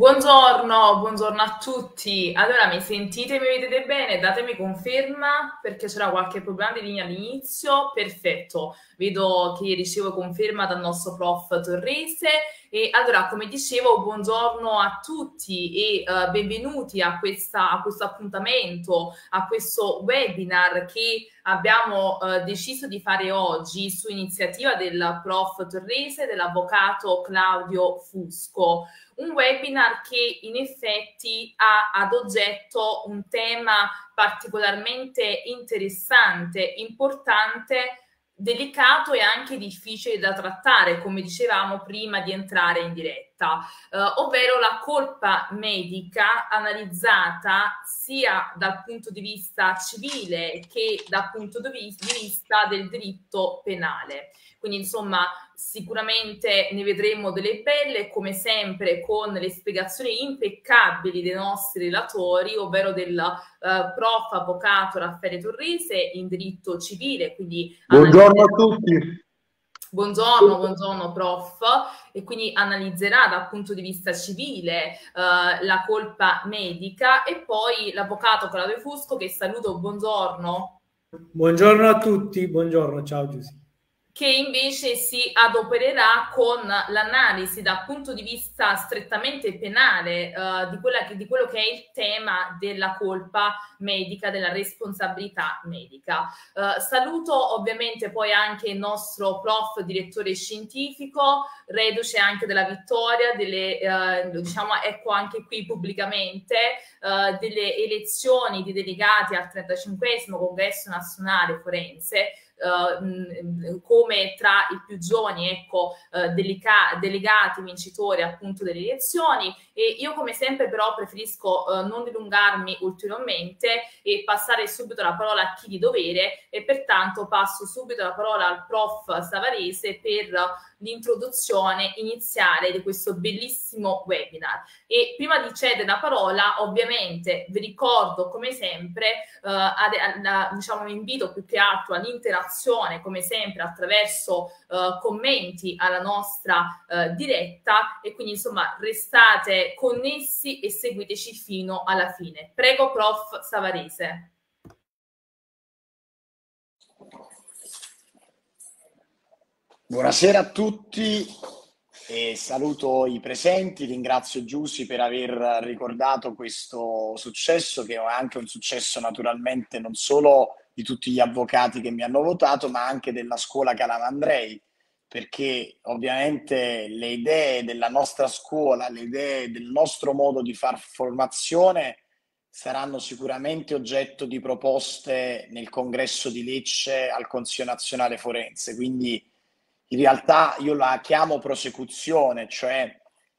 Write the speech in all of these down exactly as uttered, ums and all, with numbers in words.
Buongiorno, buongiorno a tutti. Allora, mi sentite, mi vedete bene? Datemi conferma perché c'era qualche problema di linea all'inizio. Perfetto, vedo che ricevo conferma dal nostro prof Torrese. E allora, come dicevo, buongiorno a tutti e uh, benvenuti a, questa, a questo appuntamento, a questo webinar che abbiamo uh, deciso di fare oggi su iniziativa del prof Torrese e dell'avvocato Claudio Fusco. Un webinar che in effetti ha ad oggetto un tema particolarmente interessante, importante, delicato e anche difficile da trattare, come dicevamo prima di entrare in diretta, eh, ovvero la colpa medica analizzata sia dal punto di vista civile che dal punto di vista del diritto penale. Quindi insomma sicuramente ne vedremo delle belle, come sempre con le spiegazioni impeccabili dei nostri relatori, ovvero del uh, prof avvocato Raffaele Torrese in diritto civile. Quindi buongiorno a tutti. Buongiorno, buongiorno prof, e quindi analizzerà dal punto di vista civile uh, la colpa medica, e poi l'avvocato Claudio Fusco, che saluto, buongiorno. Buongiorno a tutti, buongiorno, ciao Giuseppe. Che invece si adopererà con l'analisi dal punto di vista strettamente penale uh, di, quella che, di quello che è il tema della colpa medica, della responsabilità medica. Uh, saluto ovviamente poi anche il nostro prof direttore scientifico, reduce anche della vittoria, delle, uh, diciamo, ecco anche qui pubblicamente, uh, delle elezioni di delegati al trentacinquesimo Congresso Nazionale Forense, Uh, come tra i più giovani, ecco, uh, delica- delegati vincitori appunto delle elezioni. E io come sempre però preferisco uh, non dilungarmi ulteriormente e passare subito la parola a chi di dovere, e pertanto passo subito la parola al prof Savarese per l'introduzione iniziale di questo bellissimo webinar. E prima di cedere la parola, ovviamente vi ricordo come sempre uh, ad, ad, diciamo, un invito più che altro all'interazione, come sempre attraverso uh, commenti alla nostra uh, diretta, e quindi insomma restate connessi e seguiteci fino alla fine. Prego prof Savarese. Buonasera a tutti e saluto i presenti, ringrazio Giussi per aver ricordato questo successo, che è anche un successo naturalmente non solo di tutti gli avvocati che mi hanno votato, ma anche della scuola Calamandrei, perché ovviamente le idee della nostra scuola, le idee del nostro modo di far formazione saranno sicuramente oggetto di proposte nel congresso di Lecce al Consiglio Nazionale Forense. Quindi in realtà io la chiamo prosecuzione, cioè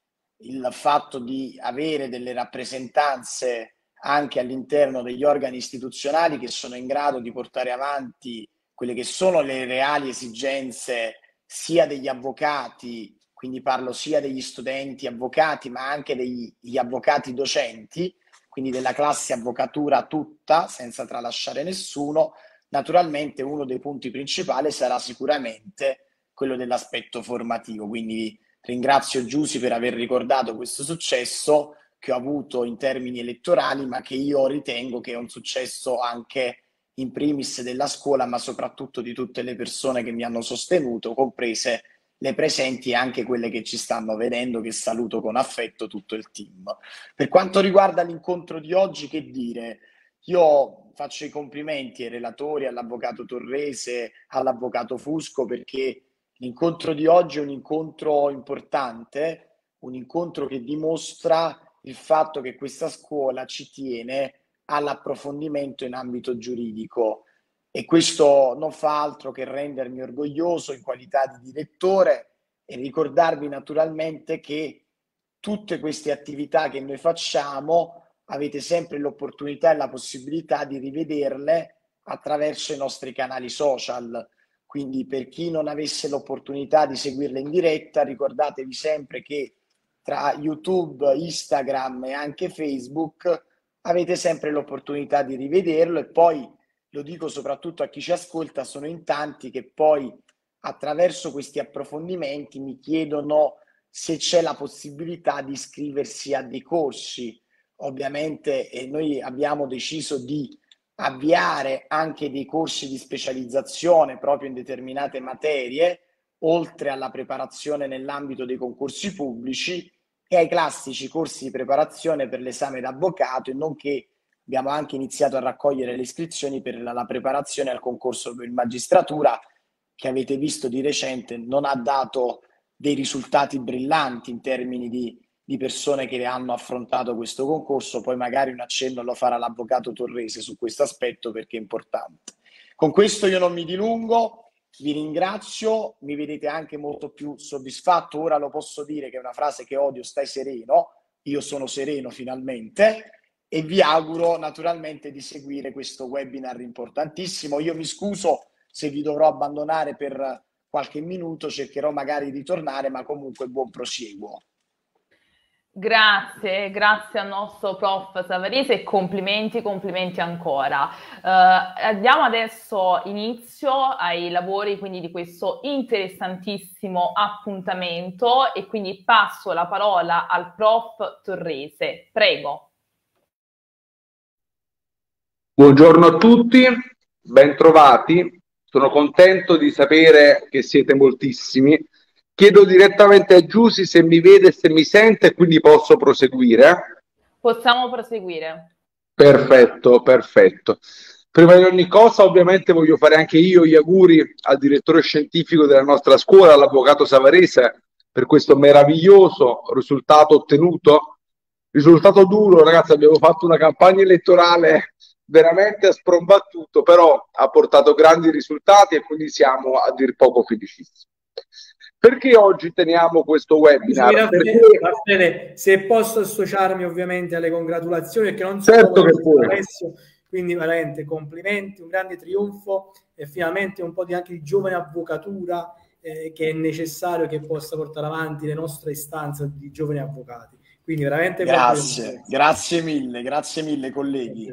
il fatto di avere delle rappresentanze anche all'interno degli organi istituzionali che sono in grado di portare avanti quelle che sono le reali esigenze sia degli avvocati, quindi parlo sia degli studenti avvocati, ma anche degli avvocati docenti, quindi della classe avvocatura tutta, senza tralasciare nessuno. Naturalmente uno dei punti principali sarà sicuramente quello dell'aspetto formativo, quindi ringrazio Giussi per aver ricordato questo successo che ho avuto in termini elettorali, ma che io ritengo che è un successo anche in primis della scuola, ma soprattutto di tutte le persone che mi hanno sostenuto, comprese le presenti e anche quelle che ci stanno vedendo, che saluto con affetto tutto il team. Per quanto riguarda l'incontro di oggi, che dire? Io faccio i complimenti ai relatori, all'avvocato Torrese, all'avvocato Fusco, perché l'incontro di oggi è un incontro importante, un incontro che dimostra il fatto che questa scuola ci tiene all'approfondimento in ambito giuridico, e questo non fa altro che rendermi orgoglioso in qualità di direttore e ricordarvi naturalmente che tutte queste attività che noi facciamo avete sempre l'opportunità e la possibilità di rivederle attraverso i nostri canali social. Quindi per chi non avesse l'opportunità di seguirle in diretta, ricordatevi sempre che tra YouTube, Instagram e anche Facebook avete sempre l'opportunità di rivederlo. E poi lo dico soprattutto a chi ci ascolta, sono in tanti che poi attraverso questi approfondimenti mi chiedono se c'è la possibilità di iscriversi a dei corsi. Ovviamente e noi abbiamo deciso di avviare anche dei corsi di specializzazione proprio in determinate materie, oltre alla preparazione nell'ambito dei concorsi pubblici e ai classici corsi di preparazione per l'esame d'avvocato, e nonché abbiamo anche iniziato a raccogliere le iscrizioni per la, la preparazione al concorso per magistratura, che avete visto di recente non ha dato dei risultati brillanti in termini di, di persone che hanno affrontato questo concorso. Poi magari un accenno lo farà l'avvocato Torrese su questo aspetto, perché è importante. Con questo io non mi dilungo, vi ringrazio, mi vedete anche molto più soddisfatto. Ora lo posso dire, che è una frase che odio: stai sereno. Io sono sereno finalmente, e vi auguro naturalmente di seguire questo webinar importantissimo. Io mi scuso se vi dovrò abbandonare per qualche minuto, cercherò magari di tornare, ma comunque buon prosieguo. Grazie, grazie al nostro prof Savarese e complimenti, complimenti ancora. Uh, diamo adesso inizio ai lavori quindi di questo interessantissimo appuntamento, e quindi passo la parola al prof Torrese. Prego. Buongiorno a tutti, ben trovati. Sono contento di sapere che siete moltissimi. Chiedo direttamente a Giusy se mi vede e se mi sente, quindi posso proseguire. Possiamo proseguire. Perfetto, perfetto. Prima di ogni cosa, ovviamente, voglio fare anche io gli auguri al direttore scientifico della nostra scuola, l'avvocato Savarese, per questo meraviglioso risultato ottenuto. Risultato duro, ragazzi, abbiamo fatto una campagna elettorale veramente a sprombattuto, però ha portato grandi risultati e quindi siamo a dir poco felicissimi. Perché oggi teniamo questo webinar? Sì, Raffaele, Perché... Raffaele, se posso associarmi ovviamente alle congratulazioni, perché non so certo che puoi. Adesso, quindi veramente complimenti, un grande trionfo, e finalmente un po' di anche di giovane avvocatura eh, che è necessario che possa portare avanti le nostre istanze di giovani avvocati. Quindi veramente grazie, grazie mille, grazie mille colleghi.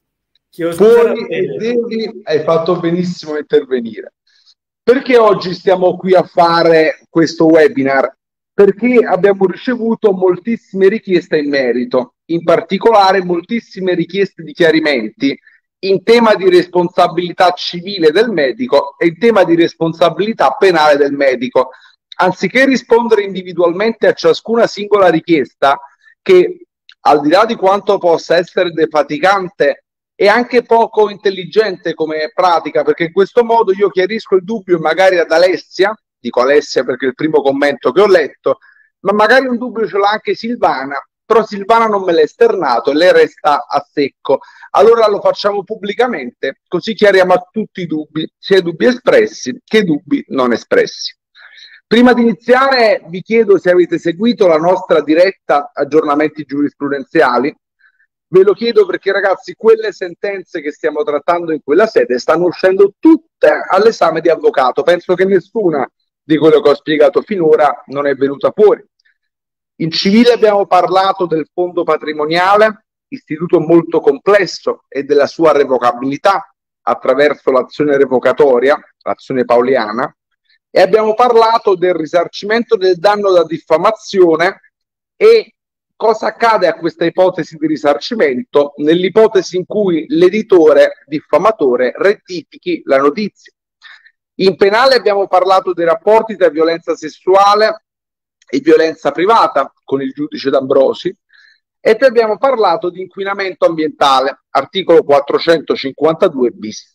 Puoi e devi, hai fatto benissimo a intervenire. Perché oggi stiamo qui a fare questo webinar? Perché abbiamo ricevuto moltissime richieste in merito, in particolare moltissime richieste di chiarimenti in tema di responsabilità civile del medico e in tema di responsabilità penale del medico. Anziché rispondere individualmente a ciascuna singola richiesta, che al di là di quanto possa essere defaticante e anche poco intelligente come pratica, perché in questo modo io chiarisco il dubbio magari ad Alessia, dico Alessia perché è il primo commento che ho letto, ma magari un dubbio ce l'ha anche Silvana, però Silvana non me l'ha esternato e lei resta a secco. Allora lo facciamo pubblicamente, così chiariamo a tutti i dubbi, sia i dubbi espressi che i dubbi non espressi. Prima di iniziare vi chiedo se avete seguito la nostra diretta aggiornamenti giurisprudenziali. Ve lo chiedo perché, ragazzi, quelle sentenze che stiamo trattando in quella sede stanno uscendo tutte all'esame di avvocato. Penso che nessuna di quello che ho spiegato finora non è venuta fuori. In civile abbiamo parlato del fondo patrimoniale, istituto molto complesso, e della sua revocabilità attraverso l'azione revocatoria, l'azione pauliana, e abbiamo parlato del risarcimento del danno da diffamazione e cosa accade a questa ipotesi di risarcimento nell'ipotesi in cui l'editore diffamatore rettifichi la notizia. In penale abbiamo parlato dei rapporti tra violenza sessuale e violenza privata con il giudice D'Ambrosi, e poi abbiamo parlato di inquinamento ambientale, articolo quattrocentocinquantadue bis.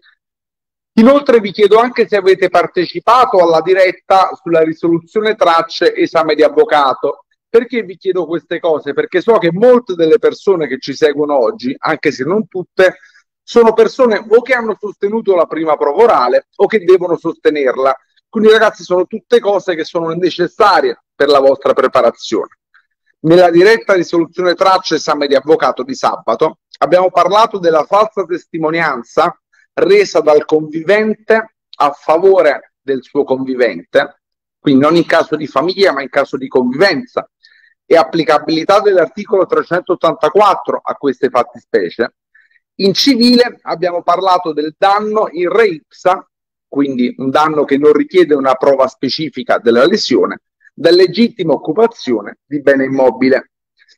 Inoltre vi chiedo anche se avete partecipato alla diretta sulla risoluzione tracce esame di avvocato. Perché vi chiedo queste cose? Perché so che molte delle persone che ci seguono oggi, anche se non tutte, sono persone o che hanno sostenuto la prima prova orale o che devono sostenerla. Quindi, ragazzi, sono tutte cose che sono necessarie per la vostra preparazione. Nella diretta risoluzione tracce esame di avvocato di sabato abbiamo parlato della falsa testimonianza resa dal convivente a favore del suo convivente, quindi non in caso di famiglia ma in caso di convivenza, e applicabilità dell'articolo trecentottantaquattro a queste fattispecie. In civile abbiamo parlato del danno in re ipsa, quindi un danno che non richiede una prova specifica della lesione, da legittima occupazione di bene immobile.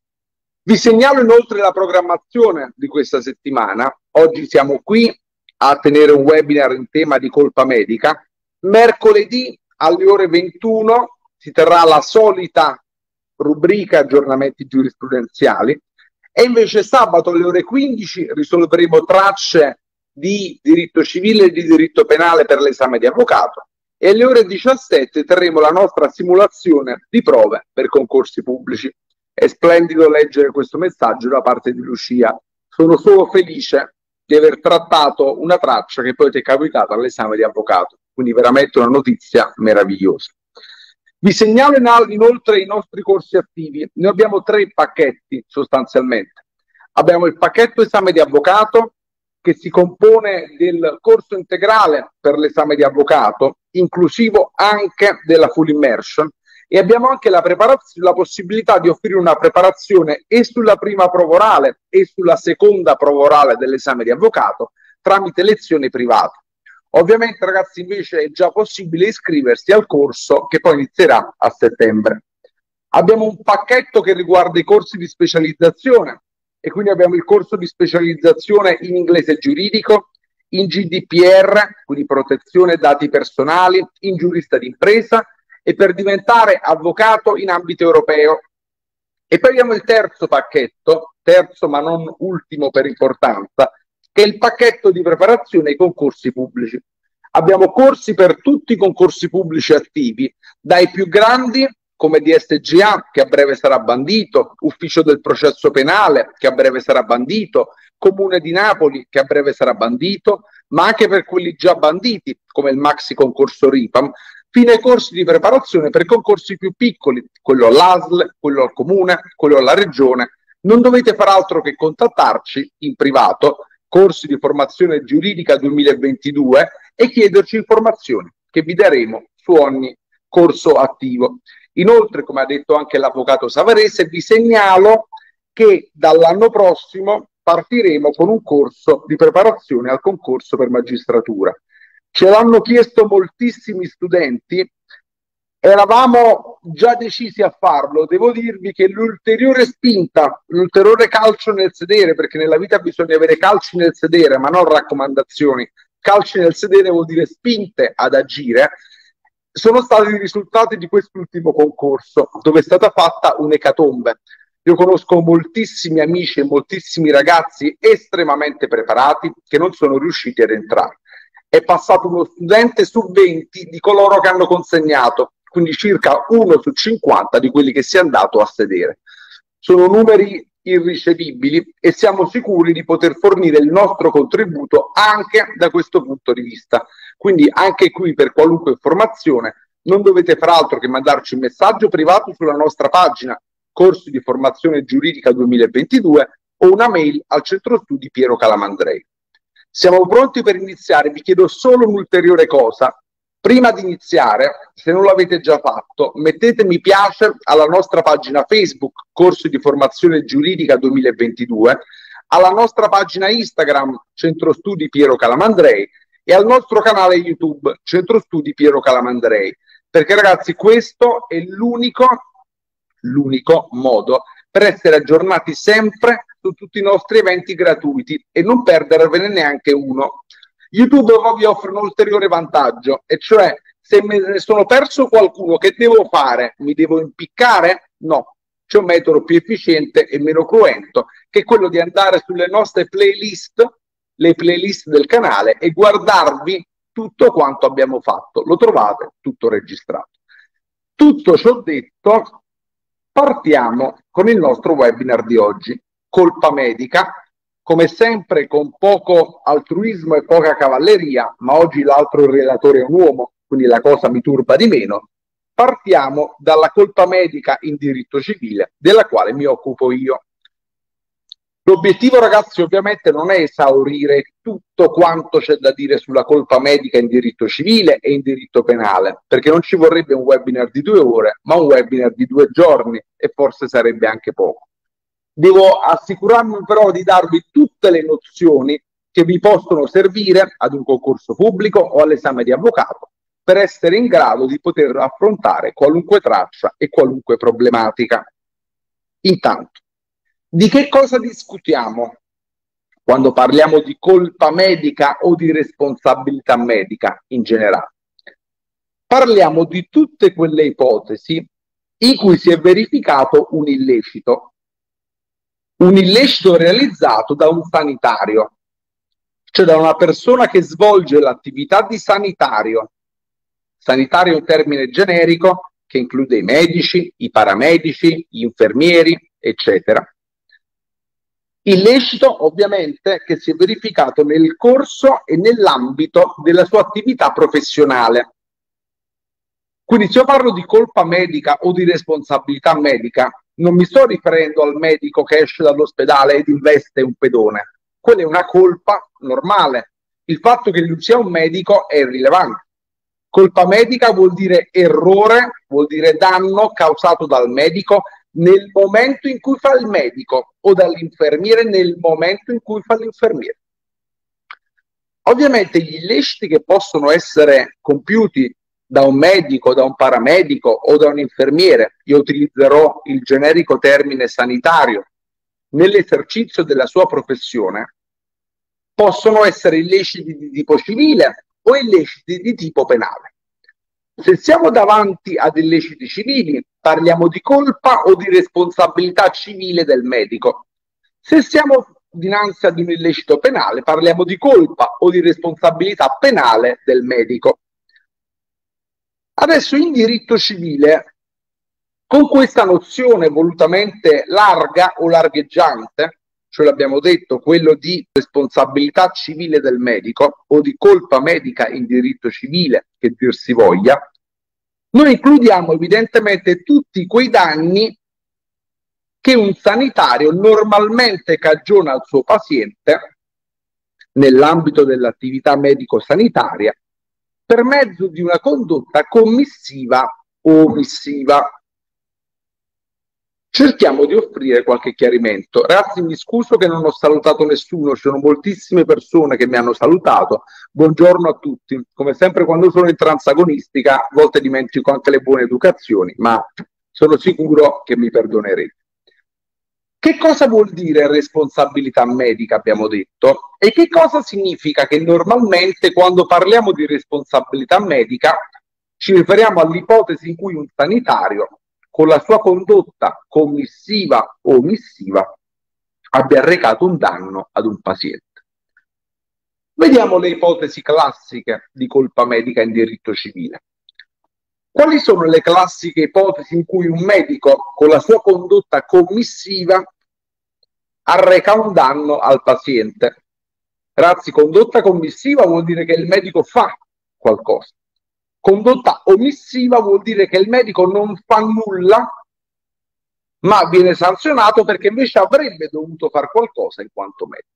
Vi segnalo inoltre la programmazione di questa settimana. Oggi siamo qui a tenere un webinar in tema di colpa medica. Mercoledì alle ore ventuno si terrà la solita rubrica aggiornamenti giurisprudenziali e invece sabato alle ore quindici risolveremo tracce di diritto civile e di diritto penale per l'esame di avvocato e alle ore diciassette terremo la nostra simulazione di prove per concorsi pubblici. È splendido leggere questo messaggio da parte di Lucia. Sono solo felice di aver trattato una traccia che poi ti è capitata all'esame di avvocato, quindi veramente una notizia meravigliosa. Vi segnalo inoltre i nostri corsi attivi. Noi abbiamo tre pacchetti sostanzialmente. Abbiamo il pacchetto esame di avvocato, che si compone del corso integrale per l'esame di avvocato, inclusivo anche della full immersion, e abbiamo anche la, la possibilità di offrire una preparazione e sulla prima prova orale e sulla seconda prova orale dell'esame di avvocato tramite lezioni private. Ovviamente, ragazzi, invece è già possibile iscriversi al corso che poi inizierà a settembre. Abbiamo un pacchetto che riguarda i corsi di specializzazione e quindi abbiamo il corso di specializzazione in inglese giuridico, in G D P R, quindi protezione dati personali, in giurista d'impresa e per diventare avvocato in ambito europeo. E poi abbiamo il terzo pacchetto, terzo ma non ultimo per importanza, che è il pacchetto di preparazione ai concorsi pubblici. Abbiamo corsi per tutti i concorsi pubblici attivi, dai più grandi come D S G A, che a breve sarà bandito, Ufficio del Processo Penale, che a breve sarà bandito, Comune di Napoli, che a breve sarà bandito, ma anche per quelli già banditi, come il Maxi Concorso RIPAM, fino ai corsi di preparazione per concorsi più piccoli, quello all'A S L, quello al Comune, quello alla Regione. Non dovete far altro che contattarci in privato, corsi di formazione giuridica duemilaventidue, e chiederci informazioni che vi daremo su ogni corso attivo. Inoltre, come ha detto anche l'avvocato Savarese, vi segnalo che dall'anno prossimo partiremo con un corso di preparazione al concorso per magistratura. Ce l'hanno chiesto moltissimi studenti, eravamo già decisi a farlo. Devo dirvi che l'ulteriore spinta, l'ulteriore calcio nel sedere, perché nella vita bisogna avere calci nel sedere, ma non raccomandazioni. Calci nel sedere vuol dire spinte ad agire. Sono stati i risultati di quest'ultimo concorso, dove è stata fatta un'ecatombe. Io conosco moltissimi amici e moltissimi ragazzi estremamente preparati che non sono riusciti ad entrare. È passato uno studente su venti di coloro che hanno consegnato, quindi circa uno su cinquanta di quelli che si è andato a sedere. Sono numeri irricevibili e siamo sicuri di poter fornire il nostro contributo anche da questo punto di vista. Quindi anche qui, per qualunque informazione, non dovete far altro che mandarci un messaggio privato sulla nostra pagina Corsi di Formazione Giuridica duemilaventidue o una mail al Centro Studi Piero Calamandrei. Siamo pronti per iniziare. Vi chiedo solo un'ulteriore cosa. Prima di iniziare, se non l'avete già fatto, mettete mi piace alla nostra pagina Facebook Corsi di Formazione Giuridica duemilaventidue, alla nostra pagina Instagram Centro Studi Piero Calamandrei e al nostro canale YouTube Centro Studi Piero Calamandrei, perché ragazzi questo è l'unico l'unico modo per essere aggiornati sempre su tutti i nostri eventi gratuiti e non perdervene neanche uno. YouTube vi offre un ulteriore vantaggio, e cioè se me ne sono perso qualcuno, che devo fare? Mi devo impiccare? No, c'è un metodo più efficiente e meno cruento, che è quello di andare sulle nostre playlist, le playlist del canale, e guardarvi tutto quanto abbiamo fatto. Lo trovate tutto registrato. Tutto ciò detto, partiamo con il nostro webinar di oggi, colpa medica. Come sempre con poco altruismo e poca cavalleria, ma oggi l'altro relatore è un uomo, quindi la cosa mi turba di meno. Partiamo dalla colpa medica in diritto civile, della quale mi occupo io. L'obiettivo, ragazzi, ovviamente non è esaurire tutto quanto c'è da dire sulla colpa medica in diritto civile e in diritto penale, perché non ci vorrebbe un webinar di due ore, ma un webinar di due giorni, e forse sarebbe anche poco. Devo assicurarmi però di darvi tutte le nozioni che vi possono servire ad un concorso pubblico o all'esame di avvocato, per essere in grado di poter affrontare qualunque traccia e qualunque problematica. Intanto, di che cosa discutiamo quando parliamo di colpa medica o di responsabilità medica in generale? Parliamo di tutte quelle ipotesi in cui si è verificato un illecito, un illecito realizzato da un sanitario, cioè da una persona che svolge l'attività di sanitario. Sanitario è un termine generico che include i medici, i paramedici, gli infermieri, eccetera. Illecito ovviamente che si è verificato nel corso e nell'ambito della sua attività professionale. Quindi se io parlo di colpa medica o di responsabilità medica, non mi sto riferendo al medico che esce dall'ospedale ed investe un pedone. Quella è una colpa normale. Il fatto che lui sia un medico è irrilevante. Colpa medica vuol dire errore, vuol dire danno causato dal medico nel momento in cui fa il medico o dall'infermiere nel momento in cui fa l'infermiere. Ovviamente gli illeciti che possono essere compiuti da un medico, da un paramedico o da un infermiere, io utilizzerò il generico termine sanitario, nell'esercizio della sua professione, possono essere illeciti di tipo civile o illeciti di tipo penale. Se siamo davanti ad illeciti civili, parliamo di colpa o di responsabilità civile del medico. Se siamo dinanzi ad un illecito penale, parliamo di colpa o di responsabilità penale del medico. Adesso in diritto civile, con questa nozione volutamente larga o largheggiante, cioè l'abbiamo detto, quello di responsabilità civile del medico o di colpa medica in diritto civile, che dir si voglia, noi includiamo evidentemente tutti quei danni che un sanitario normalmente cagiona al suo paziente nell'ambito dell'attività medico-sanitaria per mezzo di una condotta commissiva o omissiva. Cerchiamo di offrire qualche chiarimento. Ragazzi, mi scuso che non ho salutato nessuno, ci sono moltissime persone che mi hanno salutato. Buongiorno a tutti. Come sempre quando sono in transagonistica, a volte dimentico anche le buone educazioni, ma sono sicuro che mi perdonerete. Che cosa vuol dire responsabilità medica, abbiamo detto? E che cosa significa che normalmente quando parliamo di responsabilità medica ci riferiamo all'ipotesi in cui un sanitario con la sua condotta commissiva o omissiva abbia arrecato un danno ad un paziente. Vediamo le ipotesi classiche di colpa medica in diritto civile. Quali sono le classiche ipotesi in cui un medico con la sua condotta commissiva arreca un danno al paziente? Ragazzi, condotta commissiva vuol dire che il medico fa qualcosa. Condotta omissiva vuol dire che il medico non fa nulla, ma viene sanzionato perché invece avrebbe dovuto fare qualcosa in quanto medico.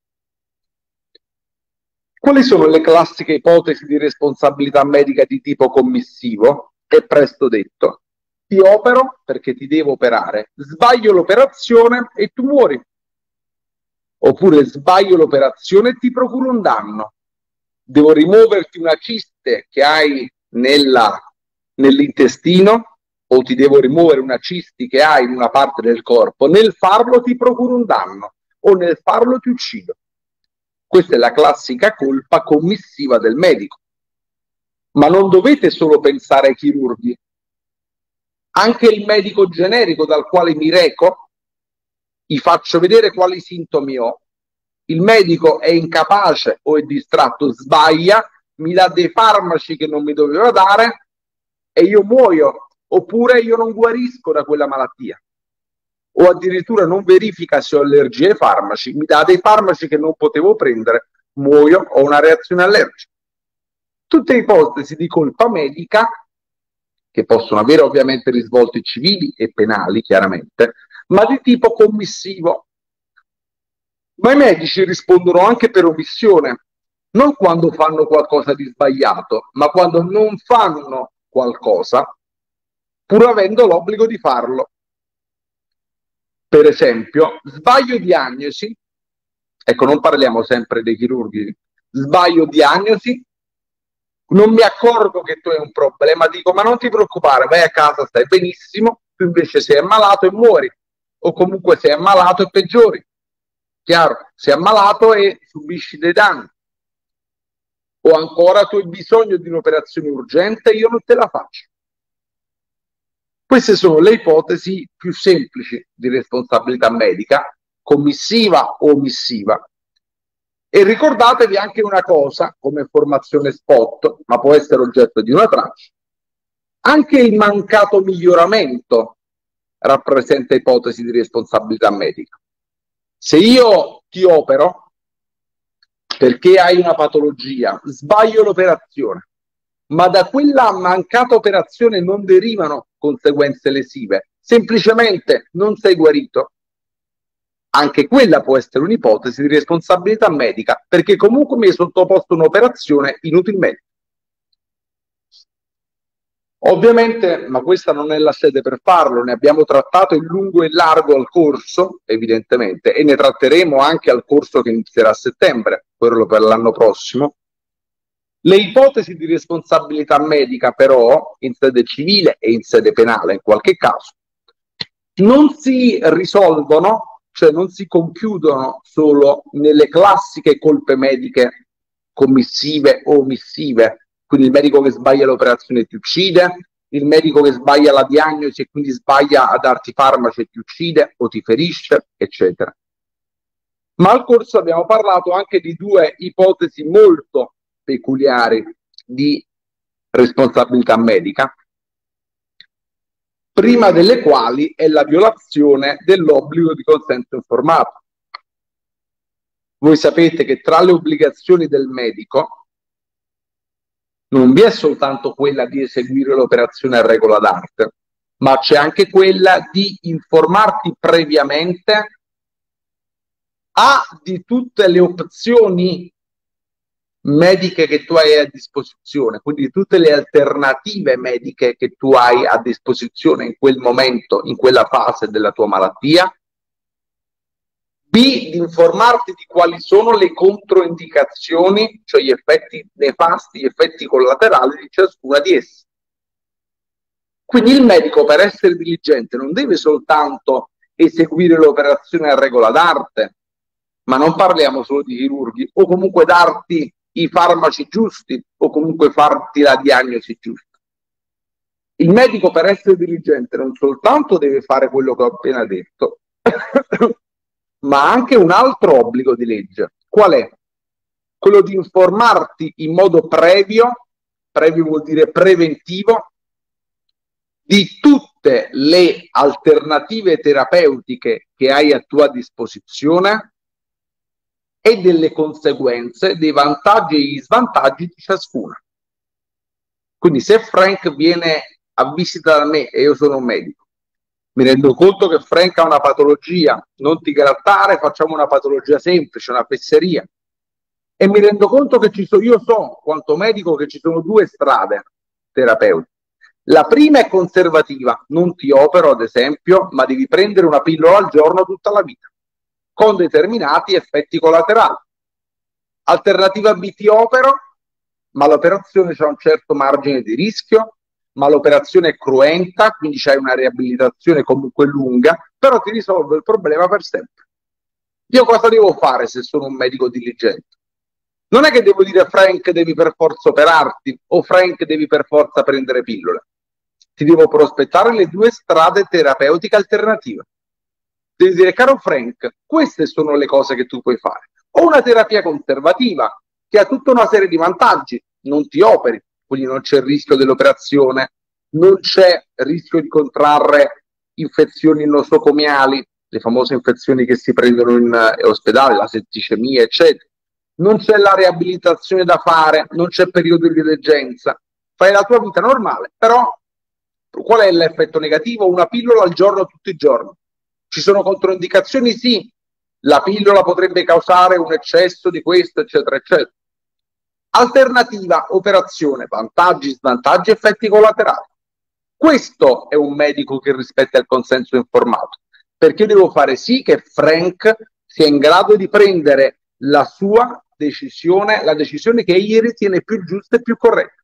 Quali sono le classiche ipotesi di responsabilità medica di tipo commissivo? È presto detto. Ti opero perché ti devo operare, sbaglio l'operazione e tu muori. Oppure sbaglio l'operazione e ti procuro un danno. Devo rimuoverti una ciste che hai nella, nell'intestino o ti devo rimuovere una cisti che hai in una parte del corpo. Nel farlo ti procuro un danno o nel farlo ti uccido. Questa è la classica colpa commissiva del medico. Ma non dovete solo pensare ai chirurghi. Anche il medico generico dal quale mi reco, gli faccio vedere quali sintomi ho. Il medico è incapace o è distratto, sbaglia, mi dà dei farmaci che non mi doveva dare e io muoio, oppure io non guarisco da quella malattia. O addirittura non verifica se ho allergie ai farmaci, mi dà dei farmaci che non potevo prendere, muoio, ho una reazione allergica. Tutte ipotesi di colpa medica che possono avere ovviamente risvolti civili e penali, chiaramente, ma di tipo commissivo. Ma i medici rispondono anche per omissione, non quando fanno qualcosa di sbagliato, ma quando non fanno qualcosa, pur avendo l'obbligo di farlo. Per esempio, sbaglio diagnosi, ecco, non parliamo sempre dei chirurghi, sbaglio diagnosi, non mi accorgo che tu hai un problema, dico ma non ti preoccupare, vai a casa, stai benissimo, tu invece sei ammalato e muori, o comunque sei ammalato e peggiori. Chiaro, sei ammalato e subisci dei danni. O ancora tu hai bisogno di un'operazione urgente e io non te la faccio. Queste sono le ipotesi più semplici di responsabilità medica, commissiva o omissiva. E ricordatevi anche una cosa, come formazione spot, ma può essere oggetto di una traccia, anche il mancato miglioramento rappresenta ipotesi di responsabilità medica. Se io ti opero perché hai una patologia, sbaglio l'operazione, ma da quella mancata operazione non derivano conseguenze lesive, semplicemente non sei guarito, anche quella può essere un'ipotesi di responsabilità medica, perché comunque mi hai sottoposto un'operazione inutilmente. Ovviamente, ma questa non è la sede per farlo, ne abbiamo trattato in lungo e largo al corso, evidentemente, e ne tratteremo anche al corso che inizierà a settembre, quello per l'anno prossimo. Le ipotesi di responsabilità medica, però, in sede civile e in sede penale, in qualche caso, non si risolvono, cioè non si conchiudono solo nelle classiche colpe mediche commissive o omissive, quindi il medico che sbaglia l'operazione ti uccide, il medico che sbaglia la diagnosi e quindi sbaglia a darti farmaci e ti uccide o ti ferisce, eccetera. Ma al corso abbiamo parlato anche di due ipotesi molto peculiari di responsabilità medica, prima delle quali è la violazione dell'obbligo di consenso informato. Voi sapete che tra le obbligazioni del medico non vi è soltanto quella di eseguire l'operazione a regola d'arte, ma c'è anche quella di informarti previamente a di tutte le opzioni mediche che tu hai a disposizione, quindi tutte le alternative mediche che tu hai a disposizione in quel momento, in quella fase della tua malattia. B, di informarti di quali sono le controindicazioni, cioè gli effetti nefasti, gli effetti collaterali di ciascuna di esse. Quindi il medico, per essere diligente, non deve soltanto eseguire l'operazione a regola d'arte, ma non parliamo solo di chirurghi, o comunque darti i farmaci giusti, o comunque farti la diagnosi giusta. Il medico, per essere diligente, non soltanto deve fare quello che ho appena detto, ma anche un altro obbligo di legge. Qual è? Quello di informarti in modo previo, previo vuol dire preventivo, di tutte le alternative terapeutiche che hai a tua disposizione e delle conseguenze, dei vantaggi e gli svantaggi di ciascuna. Quindi se Frank viene a visita da me e io sono un medico, mi rendo conto che Frank ha una patologia, non ti grattare, facciamo una patologia semplice, una fesseria. E mi rendo conto che ci sono, io so, quanto medico, che ci sono due strade terapeutiche. La prima è conservativa, non ti opero ad esempio, ma devi prendere una pillola al giorno tutta la vita, con determinati effetti collaterali. Alternativa B, ti opero, ma l'operazione c'ha un certo margine di rischio, ma l'operazione è cruenta, quindi c'hai una riabilitazione comunque lunga, però ti risolve il problema per sempre. Io cosa devo fare se sono un medico diligente? Non è che devo dire Frank devi per forza operarti o Frank devi per forza prendere pillole. Ti devo prospettare le due strade terapeutiche alternative. Devi dire, caro Frank, queste sono le cose che tu puoi fare. O una terapia conservativa che ha tutta una serie di vantaggi, non ti operi, quindi non c'è il rischio dell'operazione, non c'è rischio di contrarre infezioni nosocomiali, le famose infezioni che si prendono in eh, ospedale, la setticemia, eccetera. Non c'è la riabilitazione da fare, non c'è periodo di degenza. Fai la tua vita normale, però qual è l'effetto negativo? Una pillola al giorno tutti i giorni. Ci sono controindicazioni? Sì. La pillola potrebbe causare un eccesso di questo, eccetera, eccetera. Alternativa, operazione, vantaggi, svantaggi, effetti collaterali. Questo è un medico che rispetta il consenso informato, perché io devo fare sì che Frank sia in grado di prendere la sua decisione, la decisione che egli ritiene più giusta e più corretta.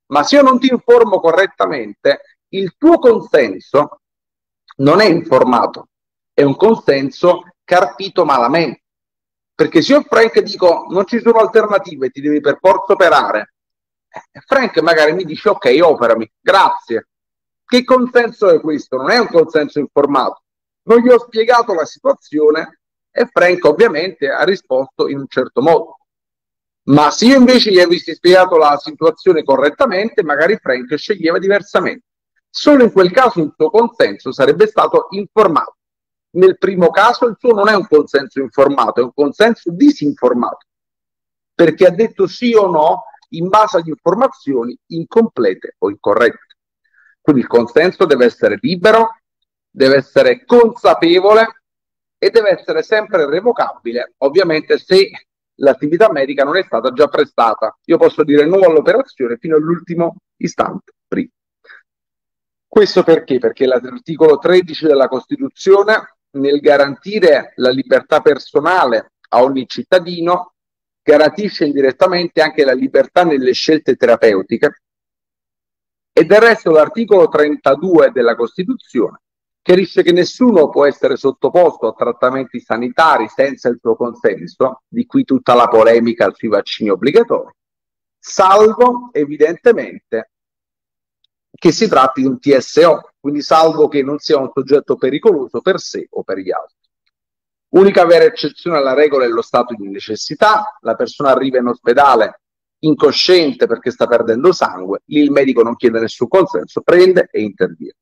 Ma se io non ti informo correttamente, il tuo consenso non è informato, è un consenso carpito malamente. Perché se io Frank dico non ci sono alternative, ti devi per forza operare, eh, Frank magari mi dice ok, operami, grazie. Che consenso è questo? Non è un consenso informato. Non gli ho spiegato la situazione e Frank ovviamente ha risposto in un certo modo. Ma se io invece gli avessi spiegato la situazione correttamente, magari Frank sceglieva diversamente. Solo in quel caso il suo consenso sarebbe stato informato. Nel primo caso il suo non è un consenso informato, è un consenso disinformato, perché ha detto sì o no in base ad informazioni incomplete o incorrette. Quindi il consenso deve essere libero, deve essere consapevole e deve essere sempre revocabile, ovviamente se l'attività medica non è stata già prestata. Io posso dire no all'operazione fino all'ultimo istante prima. Questo perché? Perché l'articolo tredici della Costituzione, nel garantire la libertà personale a ogni cittadino, garantisce indirettamente anche la libertà nelle scelte terapeutiche. E del resto l'articolo trentadue della Costituzione chiarisce che nessuno può essere sottoposto a trattamenti sanitari senza il suo consenso, di qui tutta la polemica sui vaccini obbligatori, salvo evidentemente che si tratti di un T S O, quindi salvo che non sia un soggetto pericoloso per sé o per gli altri. Unica vera eccezione alla regola è lo stato di necessità, la persona arriva in ospedale incosciente perché sta perdendo sangue, lì il medico non chiede nessun consenso, prende e interviene.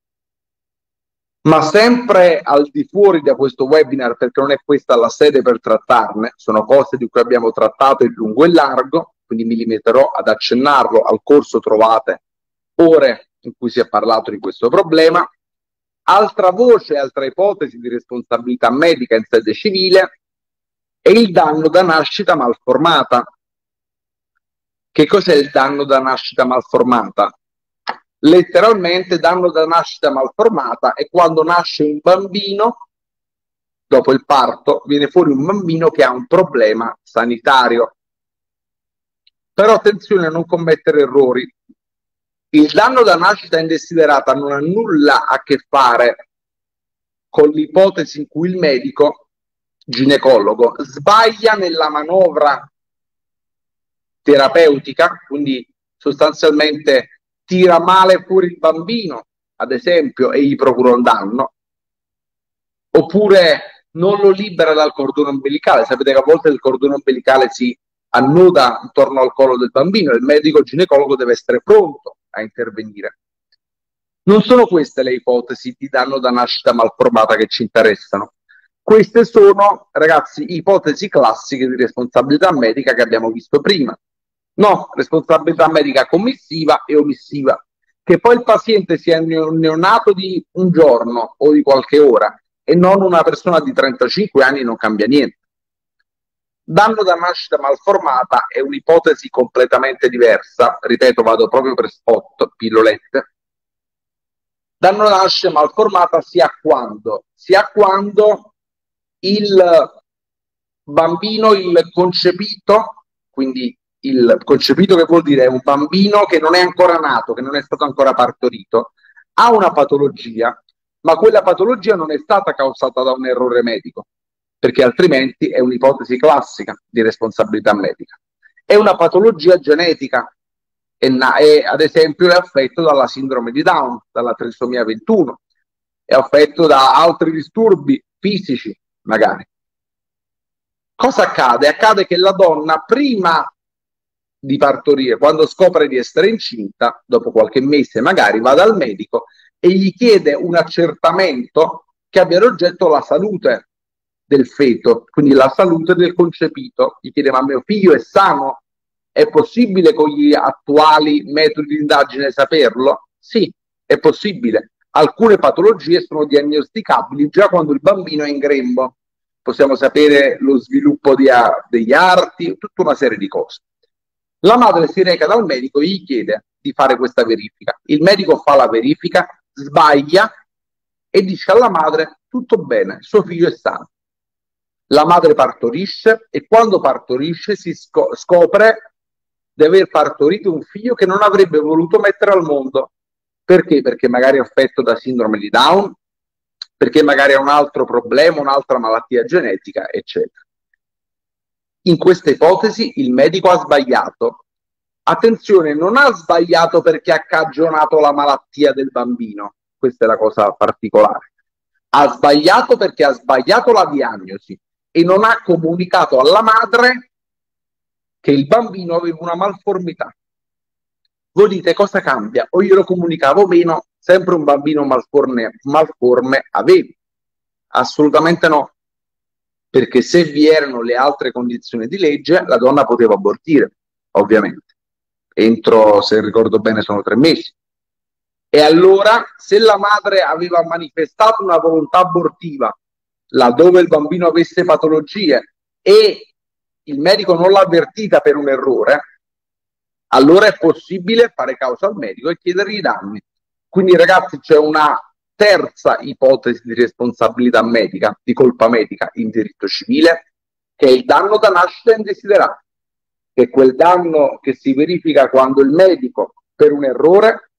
Ma sempre al di fuori da questo webinar, perché non è questa la sede per trattarne, sono cose di cui abbiamo trattato in lungo e largo, quindi mi limiterò ad accennarlo. Al corso trovate ore in cui si è parlato di questo problema. Altra voce, altra ipotesi di responsabilità medica in sede civile è il danno da nascita malformata. Che cos'è il danno da nascita malformata? Letteralmente danno da nascita malformata è quando nasce un bambino, dopo il parto viene fuori un bambino che ha un problema sanitario. Però attenzione a non commettere errori. Il danno da nascita indesiderata non ha nulla a che fare con l'ipotesi in cui il medico ginecologo sbaglia nella manovra terapeutica, quindi sostanzialmente tira male fuori il bambino, ad esempio, e gli procura un danno, oppure non lo libera dal cordone ombelicale. Sapete che a volte il cordone ombelicale si annuda intorno al collo del bambino e il medico ginecologo deve essere pronto a intervenire. Non sono queste le ipotesi di danno da nascita malformata che ci interessano. Queste sono, ragazzi, ipotesi classiche di responsabilità medica che abbiamo visto prima. No, responsabilità medica commissiva e omissiva. Che poi il paziente sia un neonato di un giorno o di qualche ora e non una persona di trentacinque anni non cambia niente. Danno da nascita malformata è un'ipotesi completamente diversa, ripeto, vado proprio per spot, pillolette. Danno da nascita malformata sia quando? Sia quando il bambino, il concepito, quindi il concepito che vuol dire è un bambino che non è ancora nato, che non è stato ancora partorito, ha una patologia, ma quella patologia non è stata causata da un errore medico, perché altrimenti è un'ipotesi classica di responsabilità medica. È una patologia genetica e, è, ad esempio è affetto dalla sindrome di Down, dalla trisomia ventuno, è affetto da altri disturbi fisici magari. Cosa accade? Accade che la donna prima di partorire, quando scopre di essere incinta, dopo qualche mese magari va dal medico e gli chiede un accertamento che abbia ad oggetto la salute del feto, quindi la salute del concepito. Gli chiede: ma mio figlio è sano? È possibile con gli attuali metodi di indagine saperlo? Sì, è possibile. Alcune patologie sono diagnosticabili già quando il bambino è in grembo. Possiamo sapere lo sviluppo di, degli arti, tutta una serie di cose. La madre si reca dal medico e gli chiede di fare questa verifica. Il medico fa la verifica, sbaglia e dice alla madre: tutto bene, suo figlio è sano. La madre partorisce e quando partorisce si scopre di aver partorito un figlio che non avrebbe voluto mettere al mondo. Perché? Perché magari è affetto da sindrome di Down, perché magari ha un altro problema, un'altra malattia genetica, eccetera. In questa ipotesi il medico ha sbagliato. Attenzione, non ha sbagliato perché ha cagionato la malattia del bambino. Questa è la cosa particolare. Ha sbagliato perché ha sbagliato la diagnosi e non ha comunicato alla madre che il bambino aveva una malformità. Voi dite cosa cambia? O io lo comunicavo meno, sempre un bambino malforme, malforme avevi. Assolutamente no. Perché se vi erano le altre condizioni di legge, la donna poteva abortire, ovviamente. Entro, se ricordo bene, sono tre mesi. E allora, se la madre aveva manifestato una volontà abortiva, laddove il bambino avesse patologie e il medico non l'ha avvertita per un errore, allora è possibile fare causa al medico e chiedergli i danni. Quindi, ragazzi, c'è una terza ipotesi di responsabilità medica, di colpa medica in diritto civile, che è il danno da nascita indesiderato, che è quel danno che si verifica quando il medico, per un errore,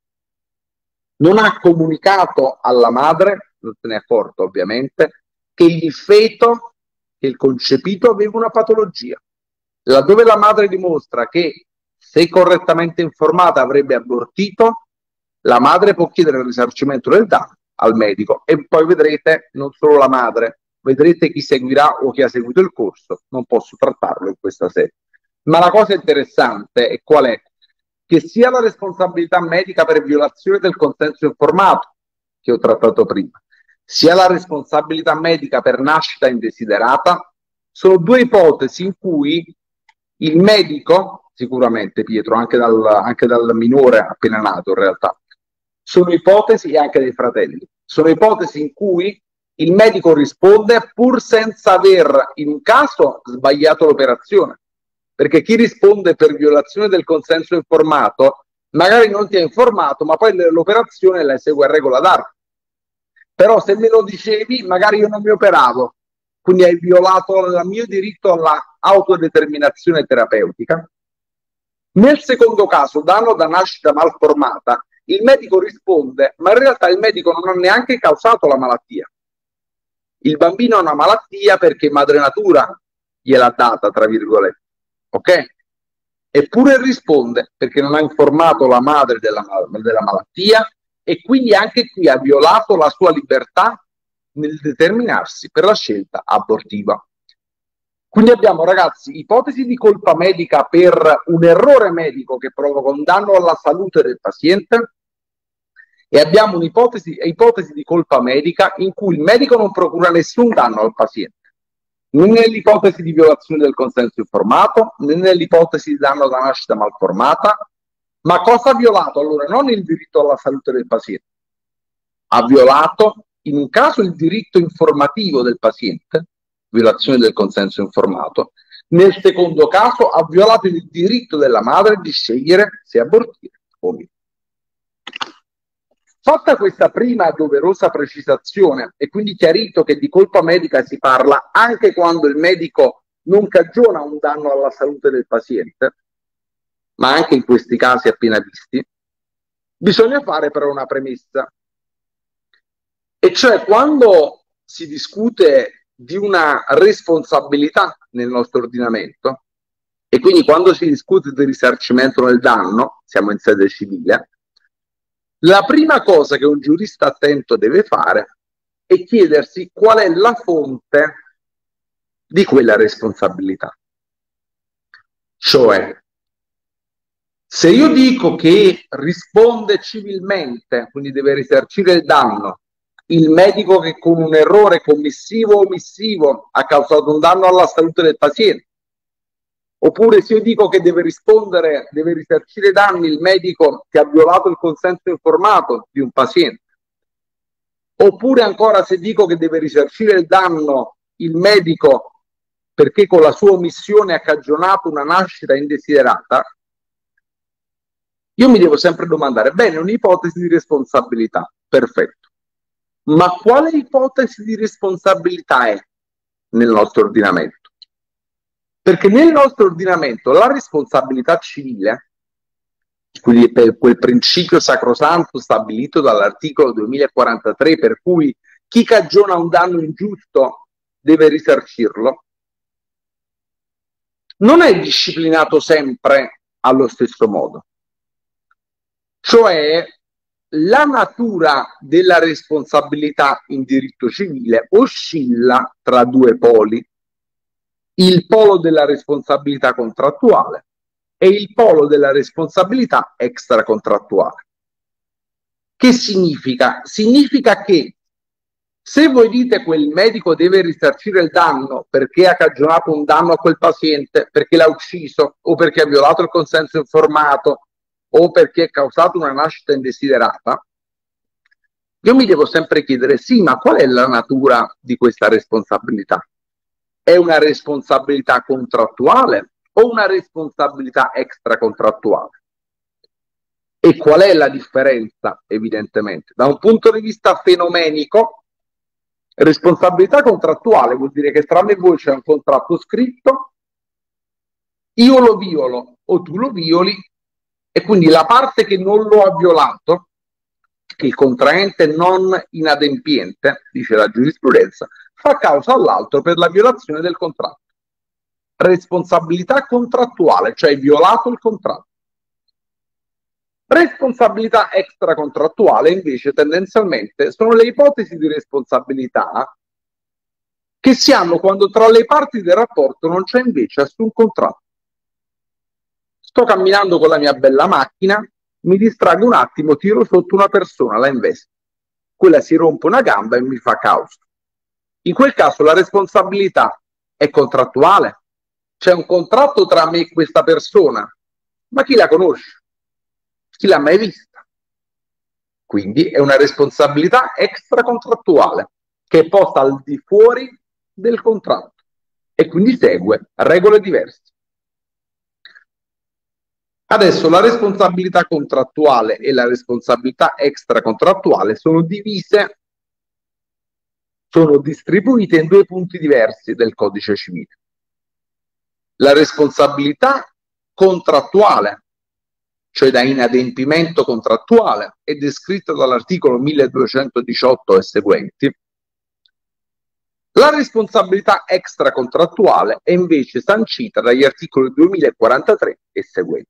non ha comunicato alla madre, non se ne è accorto ovviamente, che il feto, che il concepito aveva una patologia. Laddove la madre dimostra che, se correttamente informata, avrebbe abortito, la madre può chiedere il risarcimento del danno al medico e poi vedrete non solo la madre, vedrete chi seguirà o chi ha seguito il corso. Non posso trattarlo in questa sede. Ma la cosa interessante è qual è? Che sia la responsabilità medica per violazione del consenso informato, che ho trattato prima, sia la responsabilità medica per nascita indesiderata, sono due ipotesi in cui il medico, sicuramente Pietro, anche dal, anche dal minore appena nato in realtà, sono ipotesi, e anche dei fratelli, sono ipotesi in cui il medico risponde pur senza aver in un caso sbagliato l'operazione, perché chi risponde per violazione del consenso informato magari non ti ha informato, ma poi l'operazione la esegue a regola d'arte. Però se me lo dicevi magari io non mi operavo, quindi hai violato il mio diritto alla autodeterminazione terapeutica. Nel secondo caso, danno da nascita malformata, il medico risponde, ma in realtà il medico non ha neanche causato la malattia. Il bambino ha una malattia perché madre natura gliel'ha data, tra virgolette, ok? Eppure risponde perché non ha informato la madre della, della malattia e quindi anche qui ha violato la sua libertà nel determinarsi per la scelta abortiva. Quindi abbiamo, ragazzi, ipotesi di colpa medica per un errore medico che provoca un danno alla salute del paziente e abbiamo un'ipotesi ipotesi di colpa medica in cui il medico non procura nessun danno al paziente, né nell'ipotesi di violazione del consenso informato, né nell'ipotesi di danno da nascita malformata. Ma cosa ha violato allora? Non il diritto alla salute del paziente, ha violato in un caso il diritto informativo del paziente, violazione del consenso informato, nel secondo caso ha violato il diritto della madre di scegliere se abortire o meno. Fatta questa prima doverosa precisazione e quindi chiarito che di colpa medica si parla anche quando il medico non cagiona un danno alla salute del paziente, ma anche in questi casi appena visti, bisogna fare però una premessa. E cioè, quando si discute di una responsabilità nel nostro ordinamento, e quindi quando si discute di risarcimento del danno, siamo in sede civile, la prima cosa che un giurista attento deve fare è chiedersi qual è la fonte di quella responsabilità. Cioè, se io dico che risponde civilmente, quindi deve risarcire il danno, il medico che con un errore commissivo o omissivo ha causato un danno alla salute del paziente, oppure se io dico che deve rispondere, deve risarcire i danni il medico che ha violato il consenso informato di un paziente, oppure ancora se dico che deve risarcire il danno il medico perché con la sua omissione ha cagionato una nascita indesiderata, io mi devo sempre domandare, bene, un'ipotesi di responsabilità, perfetto, ma quale ipotesi di responsabilità è nel nostro ordinamento? Perché nel nostro ordinamento la responsabilità civile, quindi per quel principio sacrosanto stabilito dall'articolo duemilaquarantatré, per cui chi cagiona un danno ingiusto deve risarcirlo, non è disciplinato sempre allo stesso modo. Cioè, la natura della responsabilità in diritto civile oscilla tra due poli: il polo della responsabilità contrattuale e il polo della responsabilità extracontrattuale. Che significa? Significa che se voi dite quel medico deve risarcire il danno perché ha cagionato un danno a quel paziente, perché l'ha ucciso o perché ha violato il consenso informato o perché ha causato una nascita indesiderata, io mi devo sempre chiedere, sì, ma qual è la natura di questa responsabilità? È una responsabilità contrattuale o una responsabilità extracontrattuale? E qual è la differenza? Evidentemente, da un punto di vista fenomenico, responsabilità contrattuale vuol dire che tra me e voi c'è un contratto scritto, io lo violo o tu lo violi, e quindi la parte che non lo ha violato, il contraente non inadempiente, dice la giurisprudenza, fa causa all'altro per la violazione del contratto. Responsabilità contrattuale, cioè violato il contratto. Responsabilità extracontrattuale, invece, tendenzialmente sono le ipotesi di responsabilità che si hanno quando tra le parti del rapporto non c'è invece nessun contratto. Sto camminando con la mia bella macchina, mi distraggo un attimo, tiro sotto una persona, la investo. Quella si rompe una gamba e mi fa causa. In quel caso la responsabilità è contrattuale. C'è un contratto tra me e questa persona, ma chi la conosce? Chi l'ha mai vista? Quindi è una responsabilità extracontrattuale che è posta al di fuori del contratto e quindi segue regole diverse. Adesso la responsabilità contrattuale e la responsabilità extracontrattuale sono divise, sono distribuite in due punti diversi del codice civile. La responsabilità contrattuale, cioè da inadempimento contrattuale, è descritta dall'articolo milleduecentodiciotto e seguenti. La responsabilità extracontrattuale è invece sancita dagli articoli duemilaquarantatré e seguenti.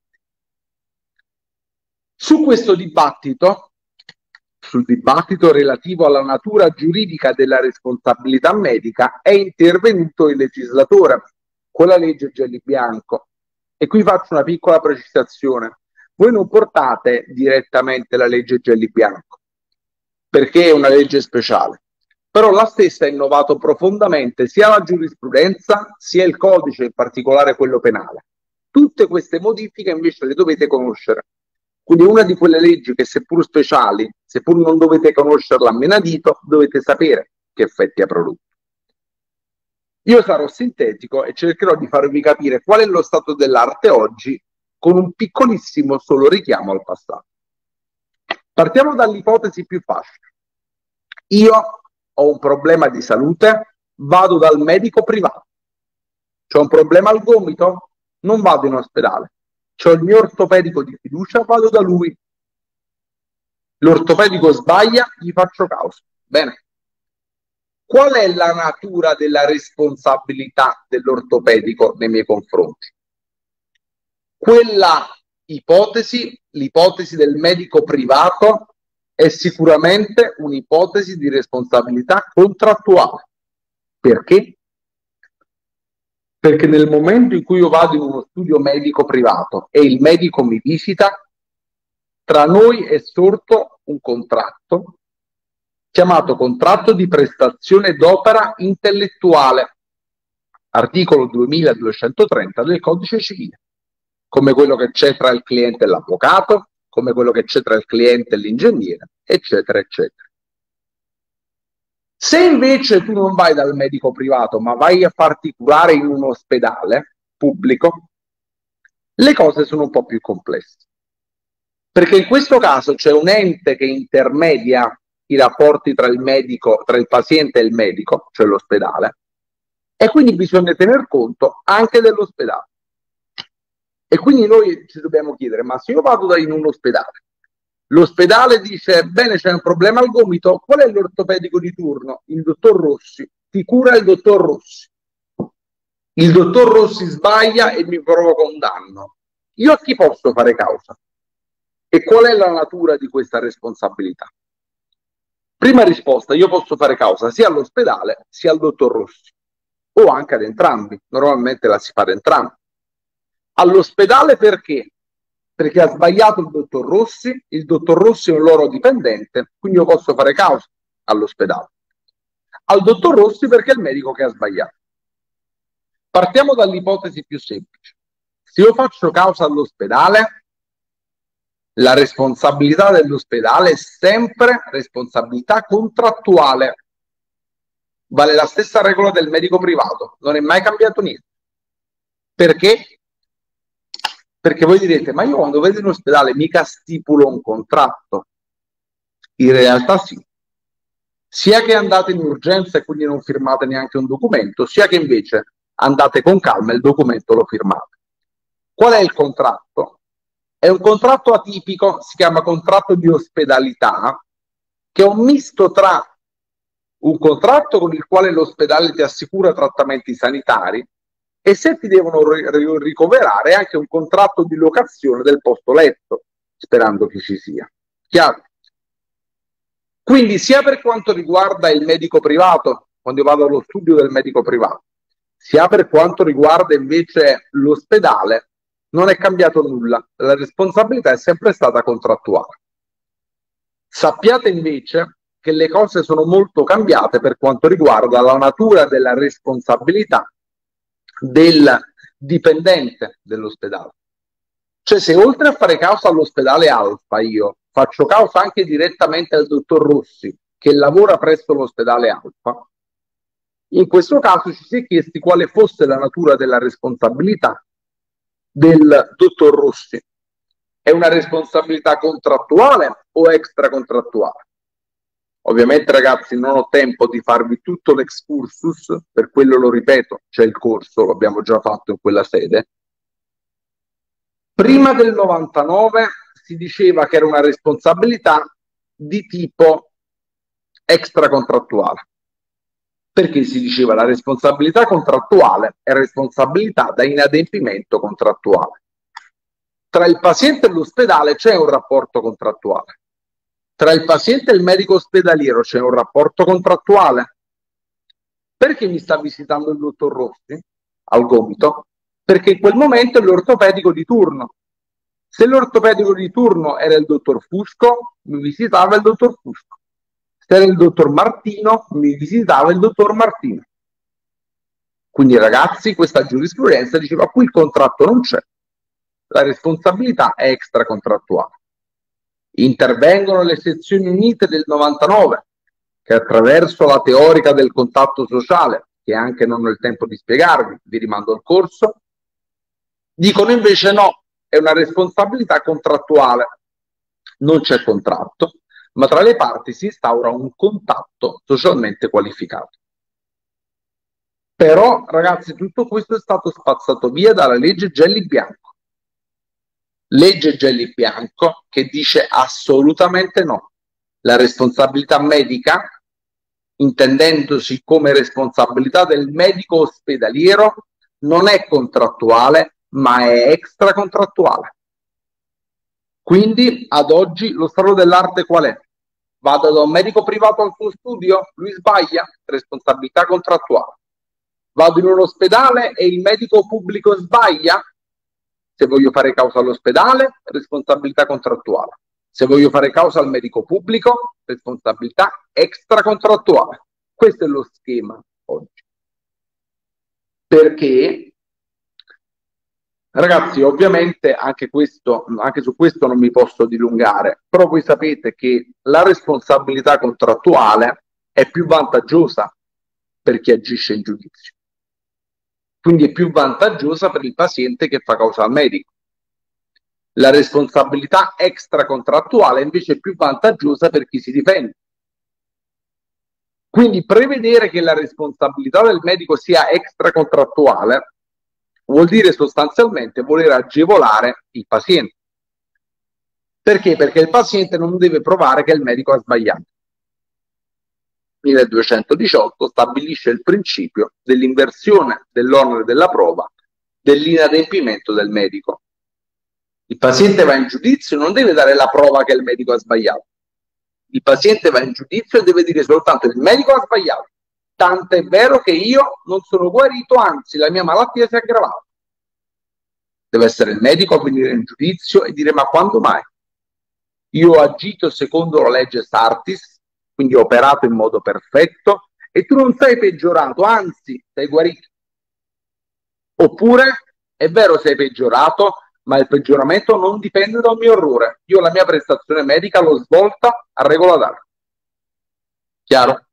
Su questo dibattito, sul dibattito relativo alla natura giuridica della responsabilità medica, è intervenuto il legislatore con la legge Gelli-Bianco. E qui faccio una piccola precisazione. Voi non portate direttamente la legge Gelli-Bianco, perché è una legge speciale. Però la stessa ha innovato profondamente sia la giurisprudenza, sia il codice, in particolare quello penale. Tutte queste modifiche invece le dovete conoscere. Quindi una di quelle leggi che seppur speciali, seppur non dovete conoscerla a menadito, dovete sapere che effetti ha prodotto. Io sarò sintetico e cercherò di farvi capire qual è lo stato dell'arte oggi con un piccolissimo solo richiamo al passato. Partiamo dall'ipotesi più facile. Io ho un problema di salute, vado dal medico privato. C'ho un problema al gomito? Non vado in ospedale. C'ho il mio ortopedico di fiducia, vado da lui. L'ortopedico sbaglia, gli faccio causa. Bene. Qual è la natura della responsabilità dell'ortopedico nei miei confronti? Quella ipotesi, l'ipotesi del medico privato, è sicuramente un'ipotesi di responsabilità contrattuale. Perché? Perché nel momento in cui io vado in uno studio medico privato e il medico mi visita, tra noi è sorto un contratto chiamato contratto di prestazione d'opera intellettuale, articolo duemiladuecentotrenta del codice civile, come quello che c'è tra il cliente e l'avvocato, come quello che c'è tra il cliente e l'ingegnere, eccetera, eccetera. Se invece tu non vai dal medico privato, ma vai a farti curare in un ospedale pubblico, le cose sono un po' più complesse. Perché in questo caso c'è un ente che intermedia i rapporti tra il medico, tra il paziente e il medico, cioè l'ospedale, e quindi bisogna tener conto anche dell'ospedale. E quindi noi ci dobbiamo chiedere, ma se io vado in un ospedale, l'ospedale dice, bene, c'è un problema al gomito, qual è l'ortopedico di turno? Il dottor Rossi. Ti cura il dottor Rossi. Il dottor Rossi sbaglia e mi provoca un danno. Io a chi posso fare causa? E qual è la natura di questa responsabilità? Prima risposta, io posso fare causa sia all'ospedale sia al dottor Rossi, o anche ad entrambi. Normalmente la si fa ad entrambi. All'ospedale perché? Perché ha sbagliato il dottor Rossi, il dottor Rossi è un loro dipendente, quindi io posso fare causa all'ospedale. Al dottor Rossi perché è il medico che ha sbagliato. Partiamo dall'ipotesi più semplice. Se io faccio causa all'ospedale, la responsabilità dell'ospedale è sempre responsabilità contrattuale. Vale la stessa regola del medico privato, non è mai cambiato niente. Perché? Perché voi direte, ma io quando vedo in ospedale mica stipulo un contratto. In realtà sì. Sia che andate in urgenza e quindi non firmate neanche un documento, sia che invece andate con calma e il documento lo firmate. Qual è il contratto? È un contratto atipico, si chiama contratto di ospedalità, che è un misto tra un contratto con il quale l'ospedale ti assicura trattamenti sanitari e se ti devono ricoverare anche un contratto di locazione del posto letto, sperando che ci sia. Chiaro? Quindi sia per quanto riguarda il medico privato, quando io vado allo studio del medico privato, sia per quanto riguarda invece l'ospedale, non è cambiato nulla, la responsabilità è sempre stata contrattuale. Sappiate invece che le cose sono molto cambiate per quanto riguarda la natura della responsabilità del dipendente dell'ospedale. Cioè se oltre a fare causa all'ospedale Alfa io faccio causa anche direttamente al dottor Rossi che lavora presso l'ospedale Alfa, in questo caso ci si è chiesti quale fosse la natura della responsabilità del dottor Rossi. È una responsabilità contrattuale o extracontrattuale? Ovviamente ragazzi non ho tempo di farvi tutto l'excursus, per quello lo ripeto, c'è il corso, l'abbiamo già fatto in quella sede. Prima del novantanove si diceva che era una responsabilità di tipo extracontrattuale. Perché si diceva la responsabilità contrattuale è responsabilità da inadempimento contrattuale. Tra il paziente e l'ospedale c'è un rapporto contrattuale. Tra il paziente e il medico ospedaliero c'è un rapporto contrattuale. Perché mi sta visitando il dottor Rossi al gomito? Perché in quel momento è l'ortopedico di turno. Se l'ortopedico di turno era il dottor Fusco, mi visitava il dottor Fusco. Se era il dottor Martino, mi visitava il dottor Martino. Quindi ragazzi, questa giurisprudenza diceva qui il contratto non c'è, la responsabilità è extracontrattuale. Intervengono le sezioni unite del novantanove, che attraverso la teorica del contatto sociale, che anche non ho il tempo di spiegarvi, vi rimando al corso, dicono invece no, è una responsabilità contrattuale, non c'è contratto, ma tra le parti si instaura un contatto socialmente qualificato. Però, ragazzi, tutto questo è stato spazzato via dalla legge Gelli-Bianco. Legge Gelli-Bianco che dice assolutamente no. La responsabilità medica, intendendosi come responsabilità del medico ospedaliero, non è contrattuale, ma è extracontrattuale. Quindi ad oggi lo stato dell'arte qual è? Vado da un medico privato al suo studio, lui sbaglia, responsabilità contrattuale. Vado in un ospedale e il medico pubblico sbaglia, se voglio fare causa all'ospedale, responsabilità contrattuale. Se voglio fare causa al medico pubblico, responsabilità extracontrattuale. Questo è lo schema oggi. Perché, ragazzi, ovviamente anche, questo, anche su questo non mi posso dilungare, però voi sapete che la responsabilità contrattuale è più vantaggiosa per chi agisce in giudizio. Quindi è più vantaggiosa per il paziente che fa causa al medico. La responsabilità extracontrattuale invece è più vantaggiosa per chi si difende. Quindi prevedere che la responsabilità del medico sia extracontrattuale vuol dire sostanzialmente voler agevolare il paziente. Perché? Perché il paziente non deve provare che il medico ha sbagliato. milleduecentodiciotto stabilisce il principio dell'inversione dell'onere della prova, dell'inadempimento del medico. Il paziente va in giudizio, non deve dare la prova che il medico ha sbagliato. Il paziente va in giudizio e deve dire soltanto il medico ha sbagliato. Tanto è vero che io non sono guarito, anzi la mia malattia si è aggravata. Deve essere il medico a venire in giudizio e dire ma quando mai? Io ho agito secondo la legge Sartis, quindi ho operato in modo perfetto e tu non sei peggiorato, anzi sei guarito. Oppure è vero sei peggiorato, ma il peggioramento non dipende da un mio errore. Io la mia prestazione medica l'ho svolta a regola d'arte. Chiaro?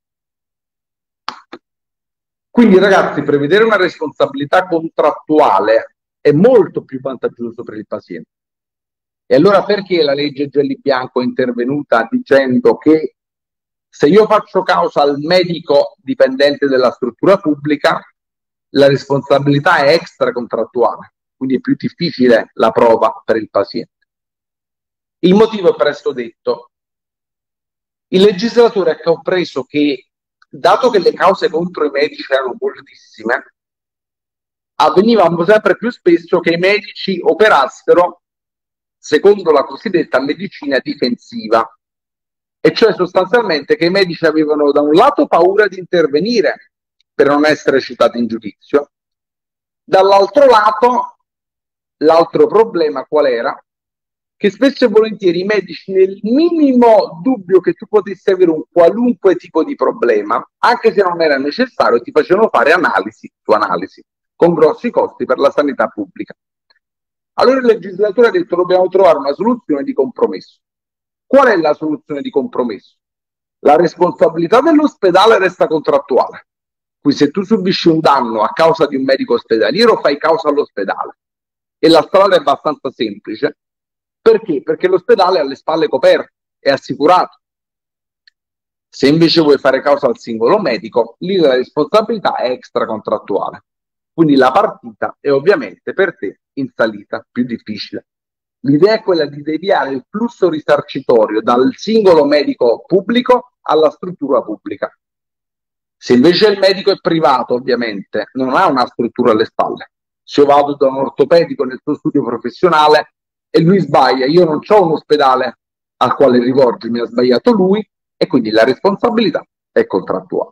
Quindi ragazzi, prevedere una responsabilità contrattuale è molto più vantaggioso per il paziente. E allora perché la legge Gelli-Bianco è intervenuta dicendo che se io faccio causa al medico dipendente della struttura pubblica, la responsabilità è extracontrattuale, quindi è più difficile la prova per il paziente? Il motivo è presto detto. Il legislatore ha compreso che, dato che le cause contro i medici erano moltissime, avveniva sempre più spesso che i medici operassero secondo la cosiddetta medicina difensiva, e cioè sostanzialmente che i medici avevano da un lato paura di intervenire per non essere citati in giudizio, dall'altro lato l'altro problema qual era? Che spesso e volentieri i medici, nel minimo dubbio che tu potessi avere un qualunque tipo di problema, anche se non era necessario, ti facevano fare analisi su analisi, con grossi costi per la sanità pubblica. Allora il legislatore ha detto dobbiamo trovare una soluzione di compromesso. Qual è la soluzione di compromesso? La responsabilità dell'ospedale resta contrattuale. Quindi se tu subisci un danno a causa di un medico ospedaliero, fai causa all'ospedale. E la strada è abbastanza semplice. Perché? Perché l'ospedale ha le spalle coperte, è assicurato. Se invece vuoi fare causa al singolo medico, lì la responsabilità è extracontrattuale. Quindi la partita è ovviamente per te in salita più difficile. L'idea è quella di deviare il flusso risarcitorio dal singolo medico pubblico alla struttura pubblica. Se invece il medico è privato, ovviamente, non ha una struttura alle spalle. Se io vado da un ortopedico nel suo studio professionale e lui sbaglia, io non ho un ospedale al quale rivolgermi, ha sbagliato lui, e quindi la responsabilità è contrattuale.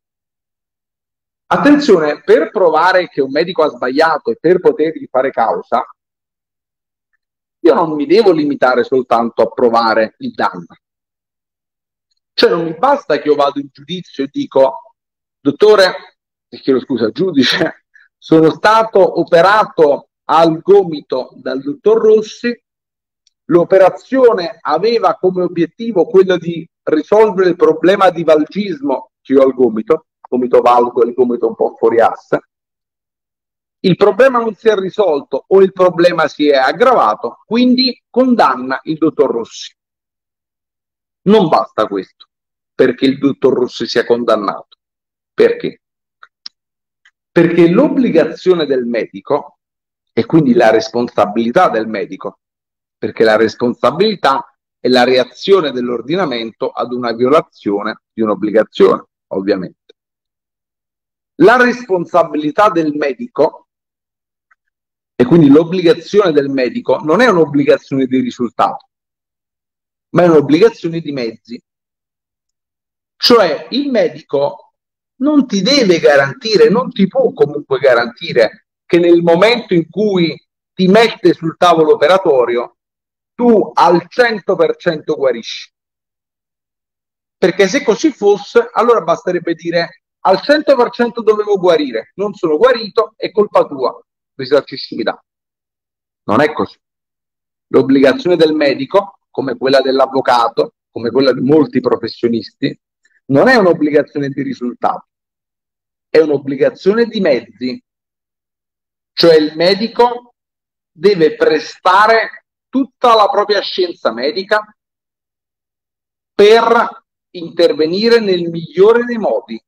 Attenzione, per provare che un medico ha sbagliato e per potergli fare causa, io non mi devo limitare soltanto a provare il danno. Cioè non mi basta che io vado in giudizio e dico, dottore, chiedo scusa, giudice, sono stato operato al gomito dal dottor Rossi, l'operazione aveva come obiettivo quello di risolvere il problema di valgismo che ho al gomito, gomito valgo e il gomito un po' fuori asse. Il problema non si è risolto o il problema si è aggravato, quindi condanna il dottor Rossi. Non basta questo perché il dottor Rossi sia condannato. Perché? Perché l'obbligazione del medico, e quindi la responsabilità del medico, perché la responsabilità è la reazione dell'ordinamento ad una violazione di un'obbligazione, ovviamente. La responsabilità del medico, e quindi l'obbligazione del medico, non è un'obbligazione di risultato, ma è un'obbligazione di mezzi. Cioè il medico non ti deve garantire, non ti può comunque garantire che nel momento in cui ti mette sul tavolo operatorio tu al cento per cento guarisci. Perché se così fosse, allora basterebbe dire al cento per cento dovevo guarire, non sono guarito, è colpa tua, risarcisci mi dà. Non è così. L'obbligazione del medico, come quella dell'avvocato, come quella di molti professionisti, non è un'obbligazione di risultato, è un'obbligazione di mezzi. Cioè il medico deve prestare tutta la propria scienza medica per intervenire nel migliore dei modi.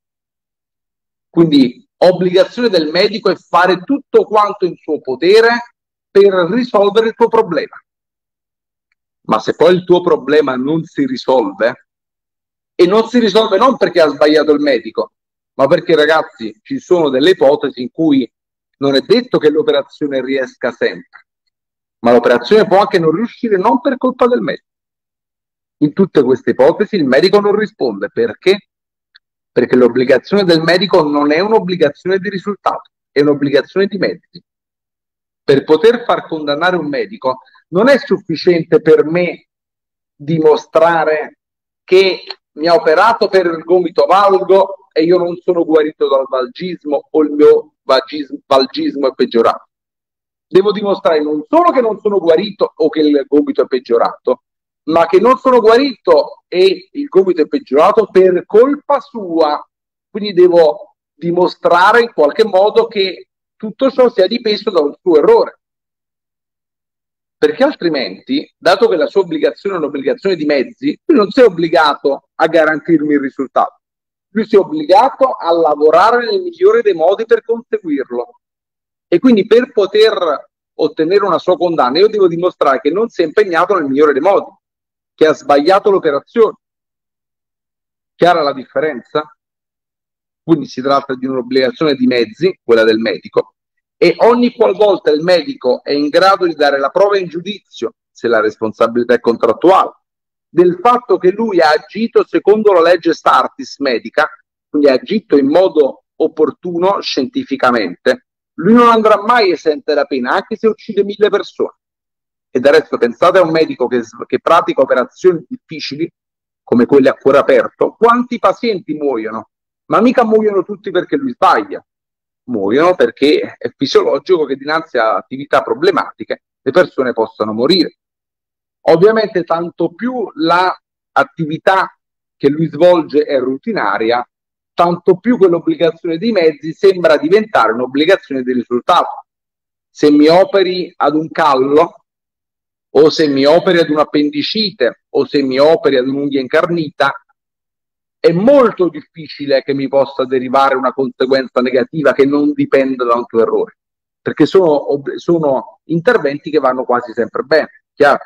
Quindi obbligazione del medico è fare tutto quanto in suo potere per risolvere il tuo problema. Ma se poi il tuo problema non si risolve, e non si risolve non perché ha sbagliato il medico, ma perché, ragazzi, ci sono delle ipotesi in cui non è detto che l'operazione riesca sempre, ma l'operazione può anche non riuscire non per colpa del medico. In tutte queste ipotesi il medico non risponde. Perché? Perché l'obbligazione del medico non è un'obbligazione di risultato, è un'obbligazione di mezzi. Per poter far condannare un medico non è sufficiente per me dimostrare che mi ha operato per il gomito valgo e io non sono guarito dal valgismo o il mio valgismo, valgismo è peggiorato. Devo dimostrare non solo che non sono guarito o che il gomito è peggiorato, ma che non sono guarito e il gomito è peggiorato per colpa sua. Quindi devo dimostrare in qualche modo che tutto ciò sia dipeso da un suo errore. Perché altrimenti, dato che la sua obbligazione è un'obbligazione di mezzi, lui non si è obbligato a garantirmi il risultato. Lui si è obbligato a lavorare nel migliore dei modi per conseguirlo. E quindi per poter ottenere una sua condanna io devo dimostrare che non si è impegnato nel migliore dei modi, che ha sbagliato l'operazione. Chiara la differenza? Quindi si tratta di un'obbligazione di mezzi, quella del medico, e ogni qualvolta il medico è in grado di dare la prova in giudizio, se la responsabilità è contrattuale, del fatto che lui ha agito secondo la legge Startis medica, quindi ha agito in modo opportuno scientificamente, lui non andrà mai esente da pena, anche se uccide mille persone. E del resto pensate a un medico che, che pratica operazioni difficili, come quelle a cuore aperto, quanti pazienti muoiono? Ma mica muoiono tutti perché lui sbaglia. Muoiono perché è fisiologico che dinanzi a attività problematiche le persone possano morire. Ovviamente tanto più l'attività che lui svolge è rutinaria, tanto più quell'obbligazione dei mezzi sembra diventare un'obbligazione di risultato. Se mi operi ad un callo, o se mi operi ad un'appendicite, o se mi operi ad un'unghia incarnita, è molto difficile che mi possa derivare una conseguenza negativa che non dipenda da un tuo errore, perché sono, sono interventi che vanno quasi sempre bene, chiaro?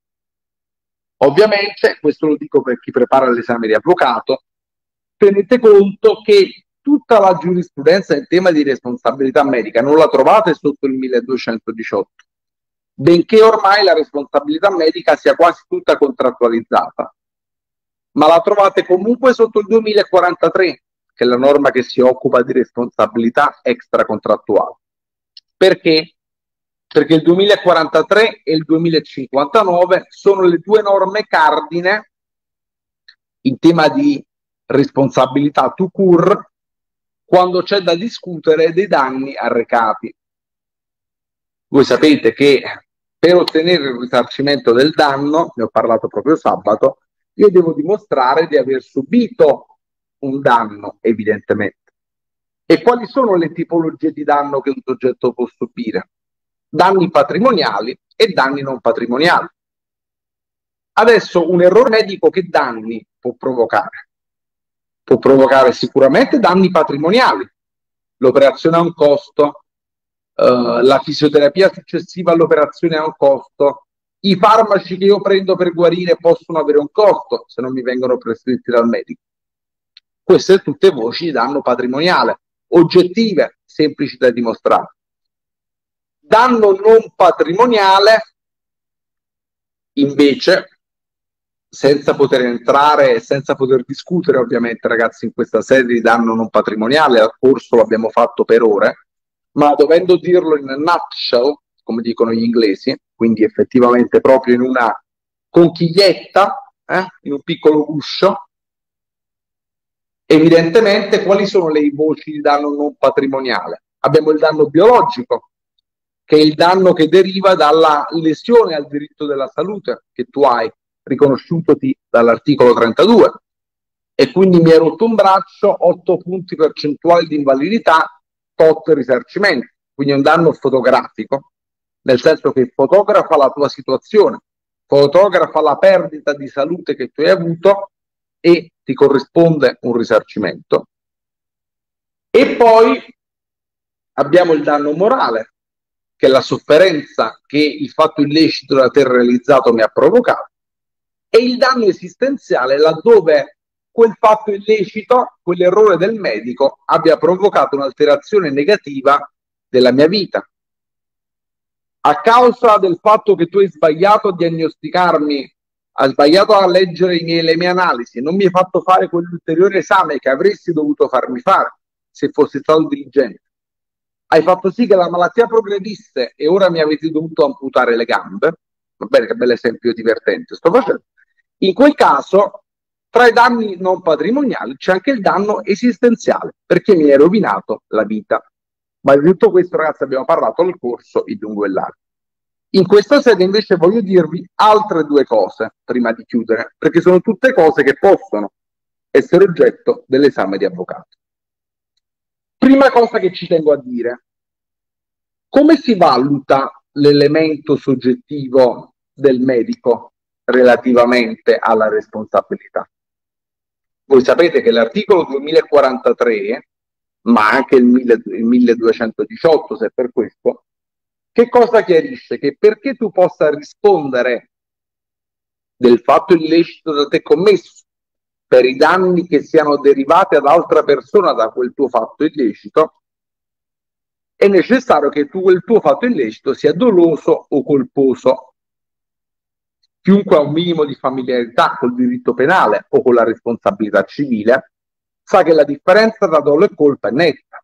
Ovviamente, questo lo dico per chi prepara l'esame di avvocato, tenete conto che tutta la giurisprudenza in tema di responsabilità medica non la trovate sotto il milleduecentodiciotto, benché ormai la responsabilità medica sia quasi tutta contrattualizzata, ma la trovate comunque sotto il duemilaquarantatré, che è la norma che si occupa di responsabilità extracontrattuale. Perché? Perché il duemilaquarantatré e il duemilacinquantanove sono le due norme cardine in tema di responsabilità tout court quando c'è da discutere dei danni arrecati. Voi sapete che per ottenere il risarcimento del danno, ne ho parlato proprio sabato, io devo dimostrare di aver subito un danno, evidentemente. E quali sono le tipologie di danno che un soggetto può subire? Danni patrimoniali e danni non patrimoniali. Adesso un errore medico che danni può provocare? Può provocare sicuramente danni patrimoniali. L'operazione ha un costo, eh, la fisioterapia successiva all'operazione ha un costo, i farmaci che io prendo per guarire possono avere un costo se non mi vengono prescritti dal medico. Queste sono tutte voci di danno patrimoniale, oggettive, semplici da dimostrare. Danno non patrimoniale, invece, senza poter entrare, senza poter discutere ovviamente, ragazzi, in questa sede di danno non patrimoniale, al corso l'abbiamo fatto per ore, ma dovendo dirlo in a nutshell, come dicono gli inglesi, quindi effettivamente proprio in una conchiglietta, eh, in un piccolo guscio, evidentemente quali sono le voci di danno non patrimoniale? Abbiamo il danno biologico, che è il danno che deriva dalla lesione al diritto della salute che tu hai riconosciutoti dall'articolo trentadue, e quindi mi è rotto un braccio, otto punti percentuali di invalidità, tot risarcimento, quindi un danno fotografico, nel senso che fotografa la tua situazione, fotografa la perdita di salute che tu hai avuto e ti corrisponde un risarcimento. E poi abbiamo il danno morale, che è la sofferenza che il fatto illecito da te realizzato mi ha provocato, e il danno esistenziale laddove quel fatto illecito, quell'errore del medico abbia provocato un'alterazione negativa della mia vita. A causa del fatto che tu hai sbagliato a diagnosticarmi, hai sbagliato a leggere i miei, le mie analisi, non mi hai fatto fare quell'ulteriore esame che avresti dovuto farmi fare se fossi stato diligente, hai fatto sì che la malattia progredisse e ora mi avete dovuto amputare le gambe. Va bene, che bell'esempio divertente sto facendo. In quel caso, tra i danni non patrimoniali c'è anche il danno esistenziale, perché mi hai rovinato la vita. Ma di tutto questo, ragazzi, abbiamo parlato nel corso in lungo e largo. In questa sede invece voglio dirvi altre due cose prima di chiudere, perché sono tutte cose che possono essere oggetto dell'esame di avvocato. Prima cosa che ci tengo a dire: come si valuta l'elemento soggettivo del medico relativamente alla responsabilità? Voi sapete che l'articolo duemilaquarantatré, ma anche il milleduecentodiciotto, se per questo, che cosa chiarisce? Che perché tu possa rispondere del fatto illecito da te commesso per i danni che siano derivati ad altra persona da quel tuo fatto illecito, è necessario che tu, quel tuo fatto illecito sia doloso o colposo. Chiunque ha un minimo di familiarità col diritto penale o con la responsabilità civile sa che la differenza tra dolo e colpa è netta.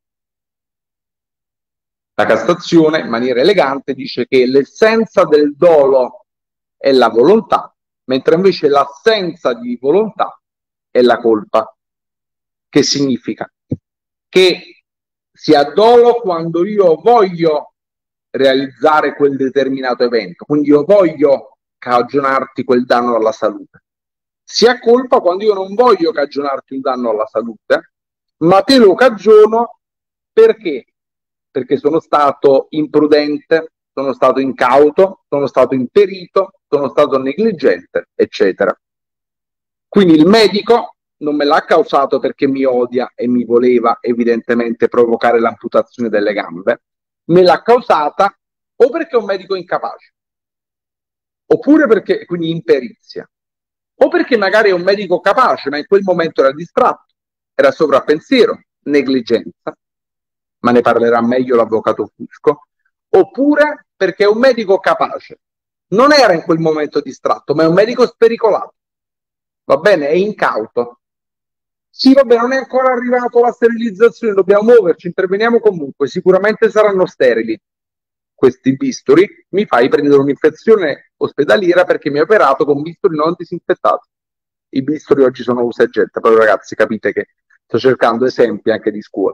La Cassazione, in maniera elegante, dice che l'essenza del dolo è la volontà, mentre invece l'assenza di volontà è la colpa. Che significa? Che si ha dolo quando io voglio realizzare quel determinato evento, quindi io voglio cagionarti quel danno alla salute. Si ha colpa quando io non voglio cagionarti un danno alla salute, ma te lo cagiono perché? Perché sono stato imprudente, sono stato incauto, sono stato imperito, sono stato negligente, eccetera. Quindi il medico non me l'ha causato perché mi odia e mi voleva evidentemente provocare l'amputazione delle gambe, me l'ha causata o perché è un medico incapace, oppure perché, quindi imperizia, o perché magari è un medico capace ma in quel momento era distratto, era sovrappensiero, negligenza, ma ne parlerà meglio l'avvocato Fusco, oppure perché è un medico capace, non era in quel momento distratto, ma è un medico spericolato, va bene, è incauto. Sì, vabbè, non è ancora arrivato la sterilizzazione, dobbiamo muoverci, interveniamo comunque, sicuramente saranno sterili questi bisturi, mi fai prendere un'infezione ospedaliera perché mi ha operato con bisturi non disinfettati. I bisturi oggi sono usa e getta, però ragazzi capite che sto cercando esempi anche di scuola.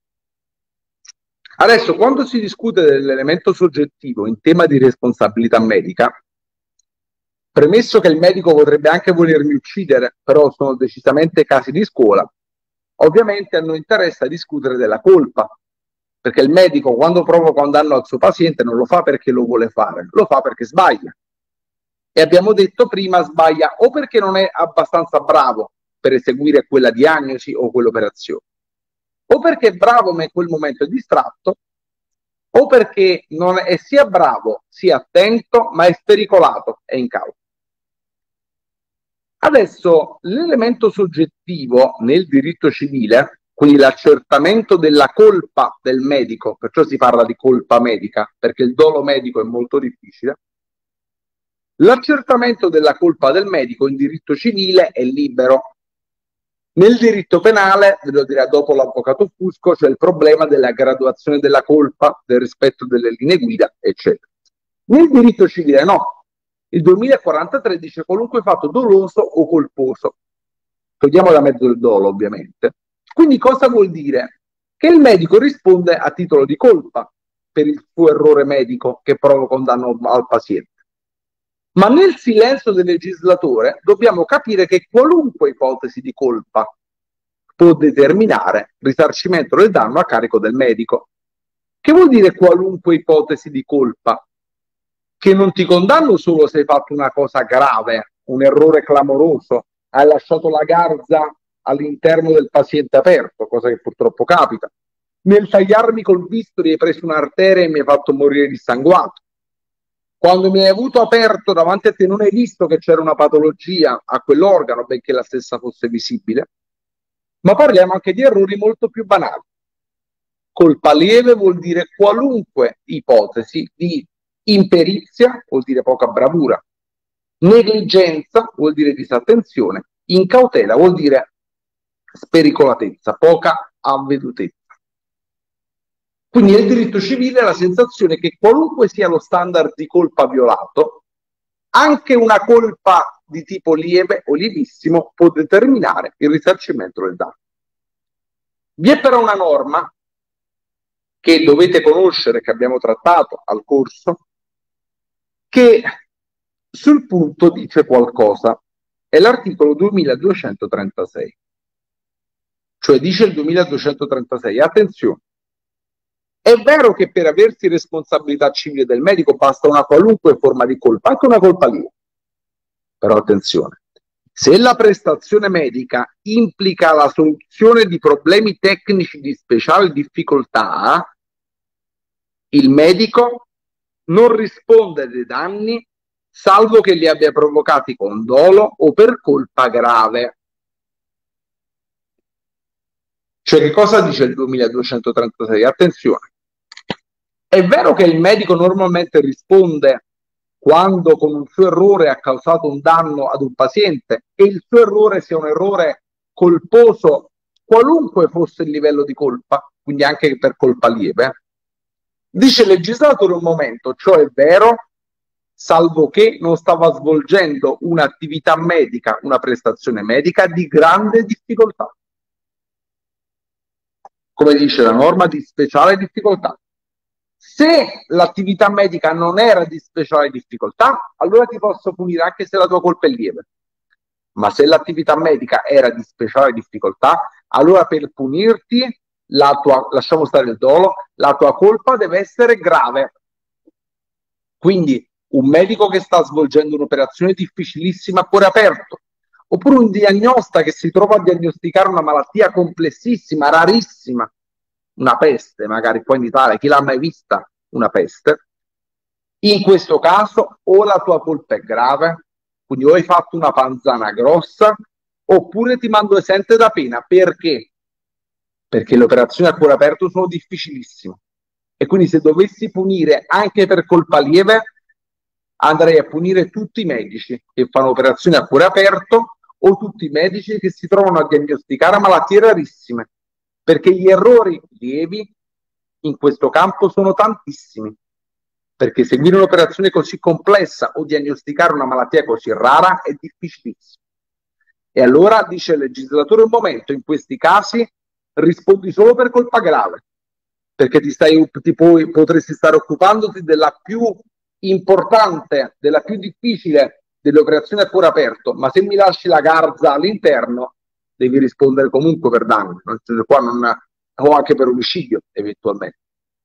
Adesso, quando si discute dell'elemento soggettivo in tema di responsabilità medica, premesso che il medico potrebbe anche volermi uccidere, però sono decisamente casi di scuola, ovviamente a noi interessa discutere della colpa, perché il medico quando provoca un danno al suo paziente non lo fa perché lo vuole fare, lo fa perché sbaglia. E abbiamo detto prima, sbaglia o perché non è abbastanza bravo per eseguire quella diagnosi o quell'operazione, o perché è bravo ma in quel momento è distratto, o perché non è sia bravo sia attento ma è spericolato, è incauto. Adesso l'elemento soggettivo nel diritto civile, quindi l'accertamento della colpa del medico, perciò si parla di colpa medica, perché il dolo medico è molto difficile, l'accertamento della colpa del medico in diritto civile è libero. Nel diritto penale, ve lo dirà dopo l'avvocato Fusco, c'è il problema della graduazione della colpa, del rispetto delle linee guida, eccetera. Nel diritto civile no. Il duemilaquarantatré dice qualunque fatto doloso o colposo. Togliamo da mezzo il dolo, ovviamente. Quindi cosa vuol dire? Che il medico risponde a titolo di colpa per il suo errore medico che provoca un danno al paziente. Ma nel silenzio del legislatore dobbiamo capire che qualunque ipotesi di colpa può determinare risarcimento del danno a carico del medico. Che vuol dire qualunque ipotesi di colpa? Che non ti condanno solo se hai fatto una cosa grave, un errore clamoroso, hai lasciato la garza all'interno del paziente aperto, cosa che purtroppo capita. Nel tagliarmi col bisturi hai preso un'arteria e mi hai fatto morire dissanguato. Quando mi hai avuto aperto davanti a te non hai visto che c'era una patologia a quell'organo, benché la stessa fosse visibile. Ma parliamo anche di errori molto più banali. Colpa lieve vuol dire qualunque ipotesi di imperizia, vuol dire poca bravura. Negligenza vuol dire disattenzione. Incautela vuol dire spericolatezza, poca avvedutezza. Quindi nel diritto civile la sensazione è che qualunque sia lo standard di colpa violato, anche una colpa di tipo lieve o lievissimo può determinare il risarcimento del danno. Vi è però una norma che dovete conoscere, che abbiamo trattato al corso, che sul punto dice qualcosa. È l'articolo duemiladuecentotrentasei. Cioè dice il duemiladuecentotrentasei, attenzione, è vero che per aversi responsabilità civile del medico basta una qualunque forma di colpa, anche una colpa lieve. Però attenzione, se la prestazione medica implica la soluzione di problemi tecnici di speciale difficoltà, il medico non risponde dei danni salvo che li abbia provocati con dolo o per colpa grave. Cioè, che cosa dice il duemiladuecentotrentasei? Attenzione, è vero che il medico normalmente risponde quando con un suo errore ha causato un danno ad un paziente e il suo errore sia un errore colposo, qualunque fosse il livello di colpa, quindi anche per colpa lieve. Dice il legislatore un momento, ciò è vero, salvo che non stava svolgendo un'attività medica, una prestazione medica di grande difficoltà. Come dice la norma, di speciale difficoltà. Se l'attività medica non era di speciale difficoltà, allora ti posso punire anche se la tua colpa è lieve. Ma se l'attività medica era di speciale difficoltà, allora per punirti, la tua, lasciamo stare il dolo, la tua colpa deve essere grave. Quindi un medico che sta svolgendo un'operazione difficilissima a cuore aperto, oppure un diagnostista che si trova a diagnosticare una malattia complessissima, rarissima, una peste, magari qua in Italia, chi l'ha mai vista una peste? In questo caso o la tua colpa è grave, quindi o hai fatto una panzana grossa, oppure ti mando esente da pena. Perché? Perché le operazioni a cuore aperto sono difficilissime. E quindi se dovessi punire anche per colpa lieve, andrei a punire tutti i medici che fanno operazioni a cuore aperto o tutti i medici che si trovano a diagnosticare malattie rarissime. Perché gli errori lievi in questo campo sono tantissimi. Perché seguire un'operazione così complessa o diagnosticare una malattia così rara è difficilissimo. E allora, dice il legislatore, un momento, in questi casi rispondi solo per colpa grave. Perché ti stai, ti puoi, potresti stare occupandoti della più importante, della più difficile delle operazioni a cuore aperto. Ma se mi lasci la garza all'interno, devi rispondere comunque per danni, qua non, o anche per omicidio eventualmente.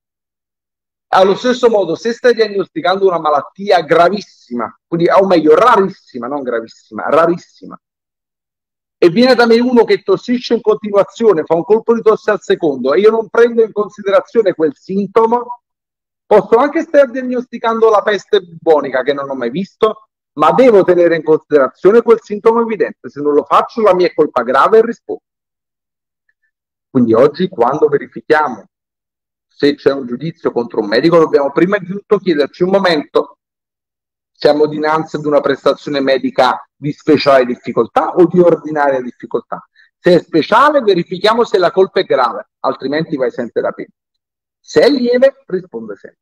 Allo stesso modo, se stai diagnosticando una malattia gravissima, quindi o meglio rarissima, non gravissima, rarissima, e viene da me uno che tossisce in continuazione, fa un colpo di tosse al secondo e io non prendo in considerazione quel sintomo, posso anche stare diagnosticando la peste bubonica che non ho mai visto, ma devo tenere in considerazione quel sintomo evidente. Se non lo faccio, la mia è colpa grave e rispondo. Quindi oggi, quando verifichiamo se c'è un giudizio contro un medico, dobbiamo prima di tutto chiederci un momento: siamo dinanzi ad una prestazione medica di speciale difficoltà o di ordinaria difficoltà? Se è speciale, verifichiamo se la colpa è grave, altrimenti vai esente da pena. Se è lieve, risponde sempre.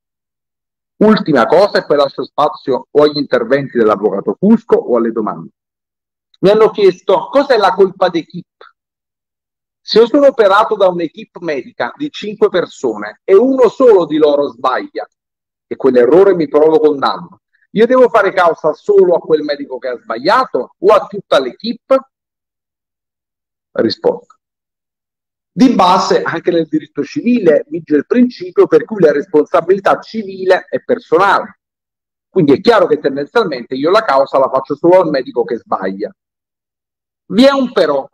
Ultima cosa, e poi lascio spazio o agli interventi dell'avvocato Fusco o alle domande. Mi hanno chiesto cos'è la colpa d'equipe. Se io sono operato da un'equipe medica di cinque persone e uno solo di loro sbaglia e quell'errore mi provoca un danno, io devo fare causa solo a quel medico che ha sbagliato o a tutta l'equipe? Risposta. Di base, anche nel diritto civile vige il principio per cui la responsabilità civile è personale. Quindi è chiaro che tendenzialmente io la causa la faccio solo al medico che sbaglia. Vi è un però.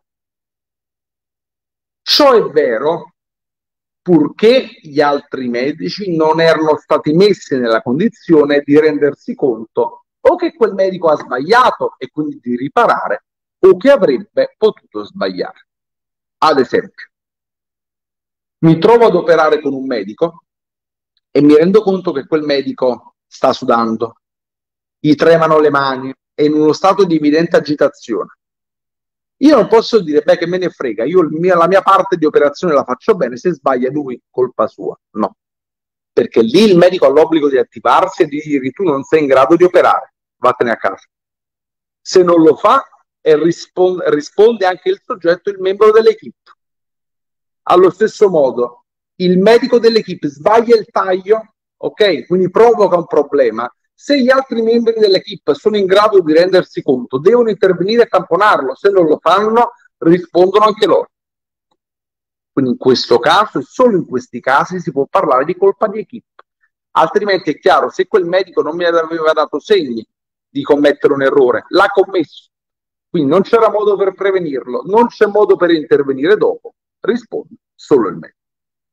Ciò è vero purché gli altri medici non erano stati messi nella condizione di rendersi conto o che quel medico ha sbagliato e quindi di riparare, o che avrebbe potuto sbagliare. Ad esempio, mi trovo ad operare con un medico e mi rendo conto che quel medico sta sudando, gli tremano le mani, è in uno stato di evidente agitazione. Io non posso dire, beh, che me ne frega, io il mio, la mia parte di operazione la faccio bene, se sbaglia lui, colpa sua. No, perché lì il medico ha l'obbligo di attivarsi e di dire, tu non sei in grado di operare, vattene a casa. Se non lo fa, e risponde, risponde anche il soggetto, il membro dell'equipe. Allo stesso modo, il medico dell'equipe sbaglia il taglio, ok? Quindi provoca un problema. Se gli altri membri dell'equipe sono in grado di rendersi conto, devono intervenire e tamponarlo. Se non lo fanno, rispondono anche loro. Quindi in questo caso, e solo in questi casi, si può parlare di colpa di equipe. Altrimenti è chiaro, se quel medico non mi aveva dato segni di commettere un errore, l'ha commesso. Quindi non c'era modo per prevenirlo, non c'è modo per intervenire dopo, risponde solo il medico.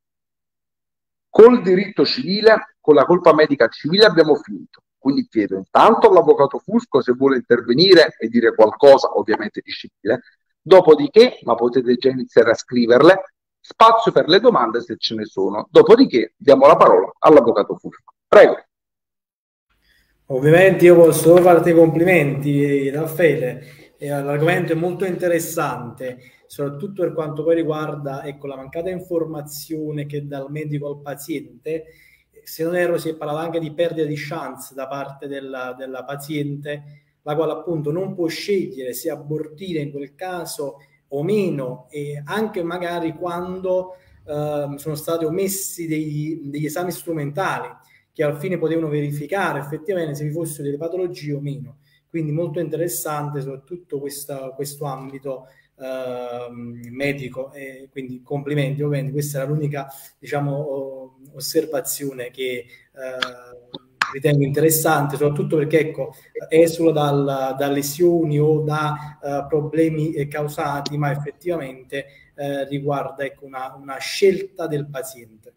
Col diritto civile, con la colpa medica civile abbiamo finito. Quindi chiedo intanto all'avvocato Fusco se vuole intervenire e dire qualcosa, ovviamente di civile, dopodiché, ma potete già iniziare a scriverle, spazio per le domande se ce ne sono, dopodiché diamo la parola all'avvocato Fusco. Prego. Ovviamente io posso farti i complimenti, Raffaele, eh, l'argomento è molto interessante, soprattutto per quanto poi riguarda, ecco, la mancata informazione che dal medico al paziente. Se non erro si è parlato anche di perdita di chance da parte della, della paziente, la quale appunto non può scegliere se abortire in quel caso o meno, e anche magari quando eh, sono stati omessi degli, degli esami strumentali che al fine potevano verificare effettivamente se vi fossero delle patologie o meno. Quindi molto interessante soprattutto questa, questo ambito Uh, medico, e quindi complimenti. Ovviamente questa era l'unica, diciamo, osservazione che uh, ritengo interessante, soprattutto perché, ecco, esula dal, da lesioni o da uh, problemi causati, ma effettivamente uh, riguarda, ecco, una, una scelta del paziente.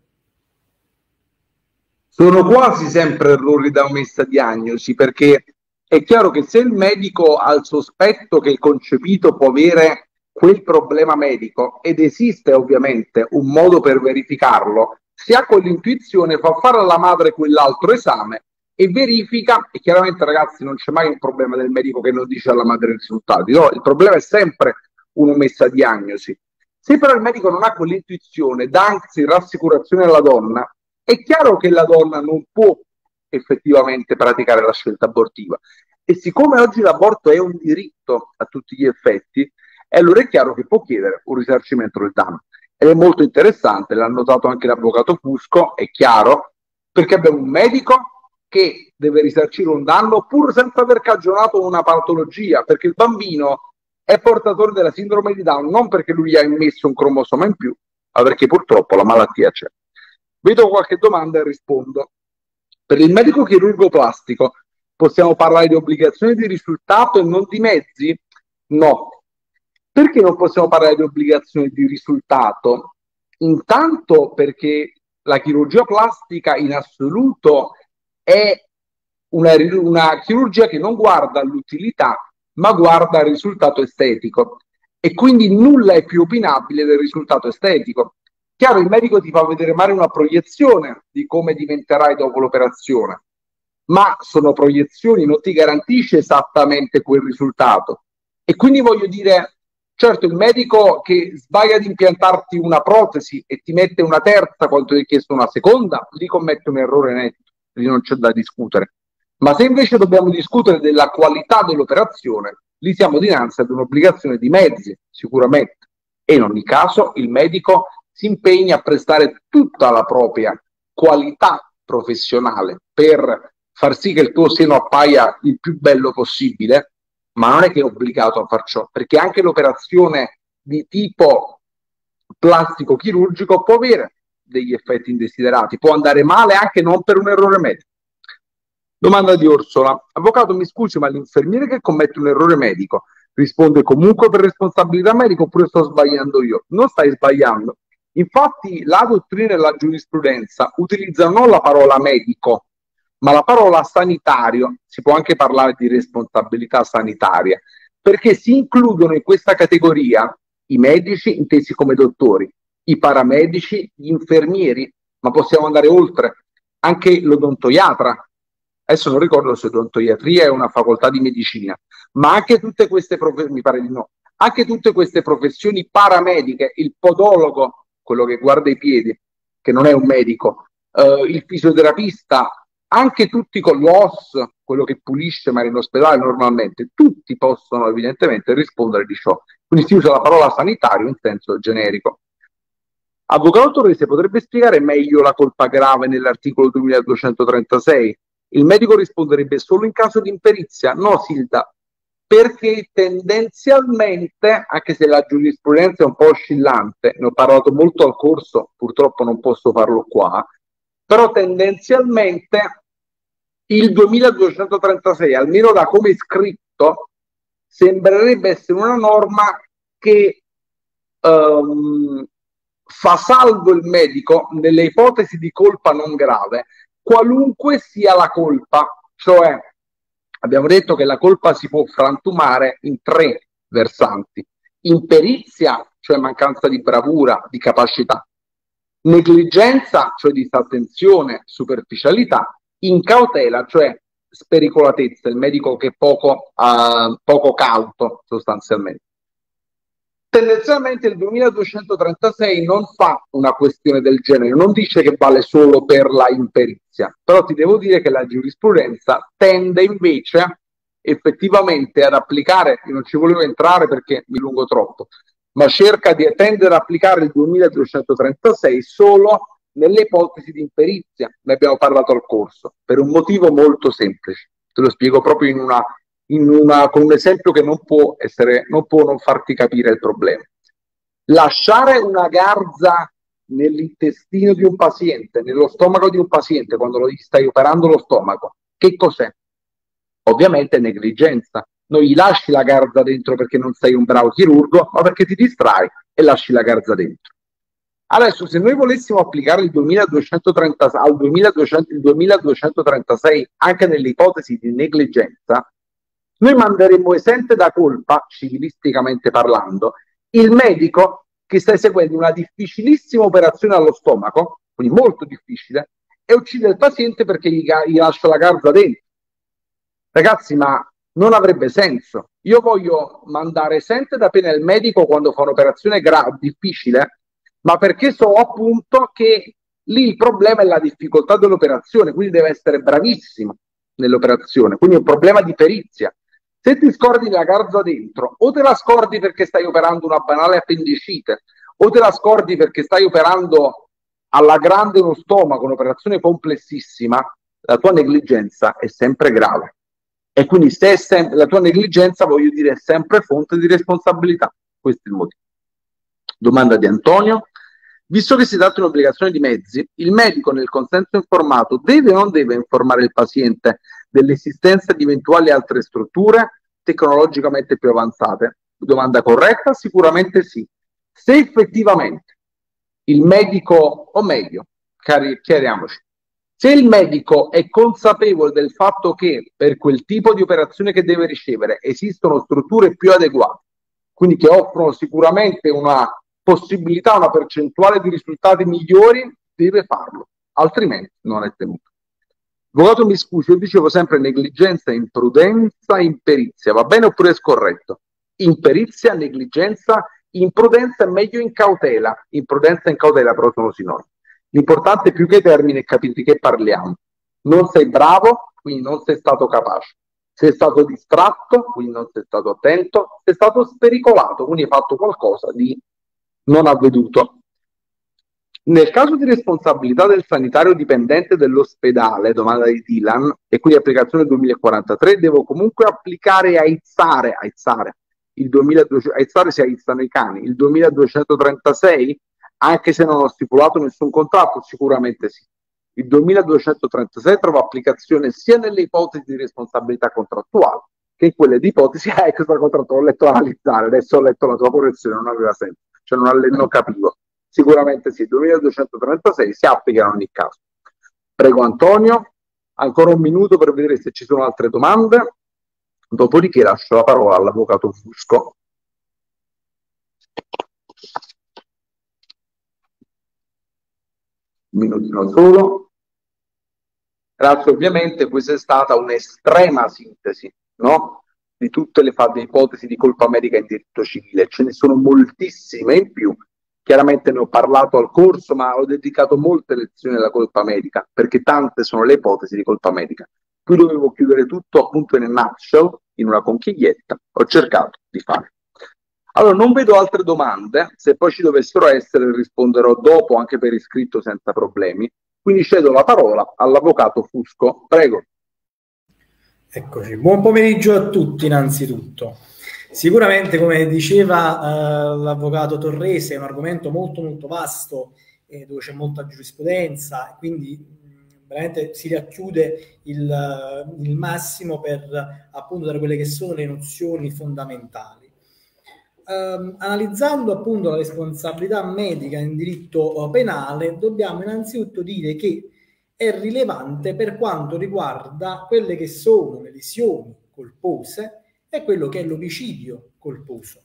Sono quasi sempre errori da omessa diagnosi, perché è chiaro che se il medico ha il sospetto che il concepito può avere quel problema medico, ed esiste ovviamente un modo per verificarlo, si ha quell'intuizione, fa fare alla madre quell'altro esame e verifica, e chiaramente ragazzi non c'è mai un problema del medico che non dice alla madre i risultati, no, il problema è sempre un'omessa diagnosi. Se però il medico non ha quell'intuizione, dà anzi rassicurazione alla donna, è chiaro che la donna non può effettivamente praticare la scelta abortiva, e siccome oggi l'aborto è un diritto a tutti gli effetti, e allora è chiaro che può chiedere un risarcimento del danno. Ed è molto interessante, l'ha notato anche l'avvocato Fusco, è chiaro, perché abbiamo un medico che deve risarcire un danno pur senza aver cagionato una patologia, perché il bambino è portatore della sindrome di Down, non perché lui gli ha immesso un cromosoma in più, ma perché purtroppo la malattia c'è. Vedo qualche domanda e rispondo. Per il medico chirurgo plastico possiamo parlare di obbligazione di risultato e non di mezzi? No. Perché non possiamo parlare di obbligazione di risultato? Intanto perché la chirurgia plastica in assoluto è una, una chirurgia che non guarda all'utilità, ma guarda al risultato estetico, e quindi nulla è più opinabile del risultato estetico. Chiaro, il medico ti fa vedere magari una proiezione di come diventerai dopo l'operazione, ma sono proiezioni, non ti garantisce esattamente quel risultato. E quindi voglio dire, certo, il medico che sbaglia di impiantarti una protesi e ti mette una terza quando ti hai chiesto una seconda, lì commette un errore netto, lì non c'è da discutere. Ma se invece dobbiamo discutere della qualità dell'operazione, lì siamo dinanzi ad un'obbligazione di mezzi, sicuramente. E in ogni caso il medico si impegna a prestare tutta la propria qualità professionale per far sì che il tuo seno appaia il più bello possibile, ma non è che è obbligato a far ciò, perché anche l'operazione di tipo plastico chirurgico può avere degli effetti indesiderati, può andare male anche non per un errore medico. Domanda di Orsola: avvocato, mi scusi, ma l'infermiere che commette un errore medico risponde comunque per responsabilità medica oppure sto sbagliando io? Non stai sbagliando. Infatti la dottrina e la giurisprudenza utilizzano non la parola medico, ma la parola sanitario. Si può anche parlare di responsabilità sanitaria, perché si includono in questa categoria i medici intesi come dottori, i paramedici, gli infermieri, ma possiamo andare oltre, anche l'odontoiatra. Adesso non ricordo se odontoiatria è una facoltà di medicina, ma anche tutte queste professioni, mi pare di no, anche tutte queste professioni paramediche, il podologo, quello che guarda i piedi, che non è un medico, eh, il fisioterapista, anche tutti con l'O S, quello che pulisce ma in ospedale normalmente, tutti possono evidentemente rispondere di ciò. Quindi si usa la parola sanitario in senso generico. Avvocato Torrese, potrebbe spiegare meglio la colpa grave nell'articolo duemiladuecentotrentasei? Il medico risponderebbe solo in caso di imperizia? No, Silda, perché tendenzialmente, anche se la giurisprudenza è un po' oscillante, ne ho parlato molto al corso, purtroppo non posso farlo qua, però tendenzialmente il duemiladuecentotrentasei, almeno da come è scritto, sembrerebbe essere una norma che um, fa salvo il medico nelle ipotesi di colpa non grave, qualunque sia la colpa. Cioè, abbiamo detto che la colpa si può frantumare in tre versanti: imperizia, cioè mancanza di bravura, di capacità; negligenza, cioè disattenzione, superficialità; incautela, cioè spericolatezza, il medico che è poco, uh, poco cauto sostanzialmente. Tendenzialmente il duemiladuecentotrentasei non fa una questione del genere, non dice che vale solo per la imperizia, però ti devo dire che la giurisprudenza tende invece effettivamente ad applicare, io non ci volevo entrare perché mi lungo troppo, ma cerca di tendere ad applicare il duemiladuecentotrentasei solo nelle ipotesi di imperizia. Ne abbiamo parlato al corso, per un motivo molto semplice, te lo spiego proprio in una In una, con un esempio che non può essere, non può non farti capire il problema. Lasciare una garza nell'intestino di un paziente, nello stomaco di un paziente, quando lo stai operando lo stomaco, che cos'è? Ovviamente negligenza. Non gli lasci la garza dentro perché non sei un bravo chirurgo, ma perché ti distrai e lasci la garza dentro. Adesso, se noi volessimo applicare il duemiladuecentotrenta, al duemiladuecento, il duemiladuecentotrentasei anche nelle ipotesi di negligenza, noi manderemmo esente da colpa, civilisticamente parlando, il medico che sta eseguendo una difficilissima operazione allo stomaco, quindi molto difficile, e uccide il paziente perché gli, gli lascia la garza dentro. Ragazzi, ma non avrebbe senso. Io voglio mandare esente da pena il medico quando fa un'operazione gra- difficile, ma perché so appunto che lì il problema è la difficoltà dell'operazione, quindi deve essere bravissimo nell'operazione, quindi è un problema di perizia. Se ti scordi la garza dentro, o te la scordi perché stai operando una banale appendicite, o te la scordi perché stai operando alla grande uno stomaco, un'operazione complessissima, la tua negligenza è sempre grave. E quindi se è sem- la tua negligenza, voglio dire, è sempre fonte di responsabilità. Questo è il motivo. Domanda di Antonio. Visto che si tratta di un'obbligazione di mezzi, il medico nel consenso informato deve o non deve informare il paziente dell'esistenza di eventuali altre strutture tecnologicamente più avanzate? Domanda corretta? Sicuramente sì. Se effettivamente il medico, o meglio, cari, chiariamoci, se il medico è consapevole del fatto che per quel tipo di operazione che deve ricevere esistono strutture più adeguate, quindi che offrono sicuramente una possibilità, una percentuale di risultati migliori, deve farlo, altrimenti non è tenuto. Avvocato, mi scusi, io dicevo sempre negligenza, imprudenza, imperizia, va bene oppure è scorretto? Imperizia, negligenza, imprudenza è meglio incautela, imprudenza e incautela però sono sinonimi. L'importante più che i termini è capire di che parliamo. Non sei bravo, quindi non sei stato capace. Sei stato distratto, quindi non sei stato attento. Sei stato spericolato, quindi hai fatto qualcosa di non avveduto. Nel caso di responsabilità del sanitario dipendente dell'ospedale, domanda di Dylan, e quindi applicazione duemilaquarantatré, devo comunque applicare e aizzare, aizzare, il duemiladuecento, aizzare si aizzano i cani, il duemiladuecentotrentasei, anche se non ho stipulato nessun contratto? Sicuramente sì. Il duemiladuecentotrentasei trova applicazione sia nelle ipotesi di responsabilità contrattuale che in quelle di ipotesi, eh, ecco, sta contratto, ho letto analizzare, adesso ho letto la tua correzione, non aveva senso, cioè non, non capivo. Sicuramente sì, duemiladuecentotrentasei si applica in ogni caso. Prego Antonio, ancora un minuto per vedere se ci sono altre domande, dopodiché lascio la parola all'avvocato Fusco. Un minutino solo. Grazie, ovviamente questa è stata un'estrema sintesi, no? Di tutte le fatte ipotesi di colpa medica in diritto civile, ce ne sono moltissime in più. Chiaramente ne ho parlato al corso, ma ho dedicato molte lezioni alla colpa medica, perché tante sono le ipotesi di colpa medica. Qui dovevo chiudere tutto appunto in una nutshell, in una conchiglietta, ho cercato di fare. Allora, non vedo altre domande, se poi ci dovessero essere risponderò dopo, anche per iscritto senza problemi. Quindi cedo la parola all'avvocato Fusco, prego. Eccoci, buon pomeriggio a tutti innanzitutto. Sicuramente, come diceva eh, l'avvocato Torrese, è un argomento molto molto vasto, eh, dove c'è molta giurisprudenza, quindi mh, veramente si racchiude il, il massimo per appunto dare quelle che sono le nozioni fondamentali. Um, analizzando appunto la responsabilità medica in diritto penale, dobbiamo innanzitutto dire che è rilevante per quanto riguarda quelle che sono le lesioni colpose e quello che è l'omicidio colposo.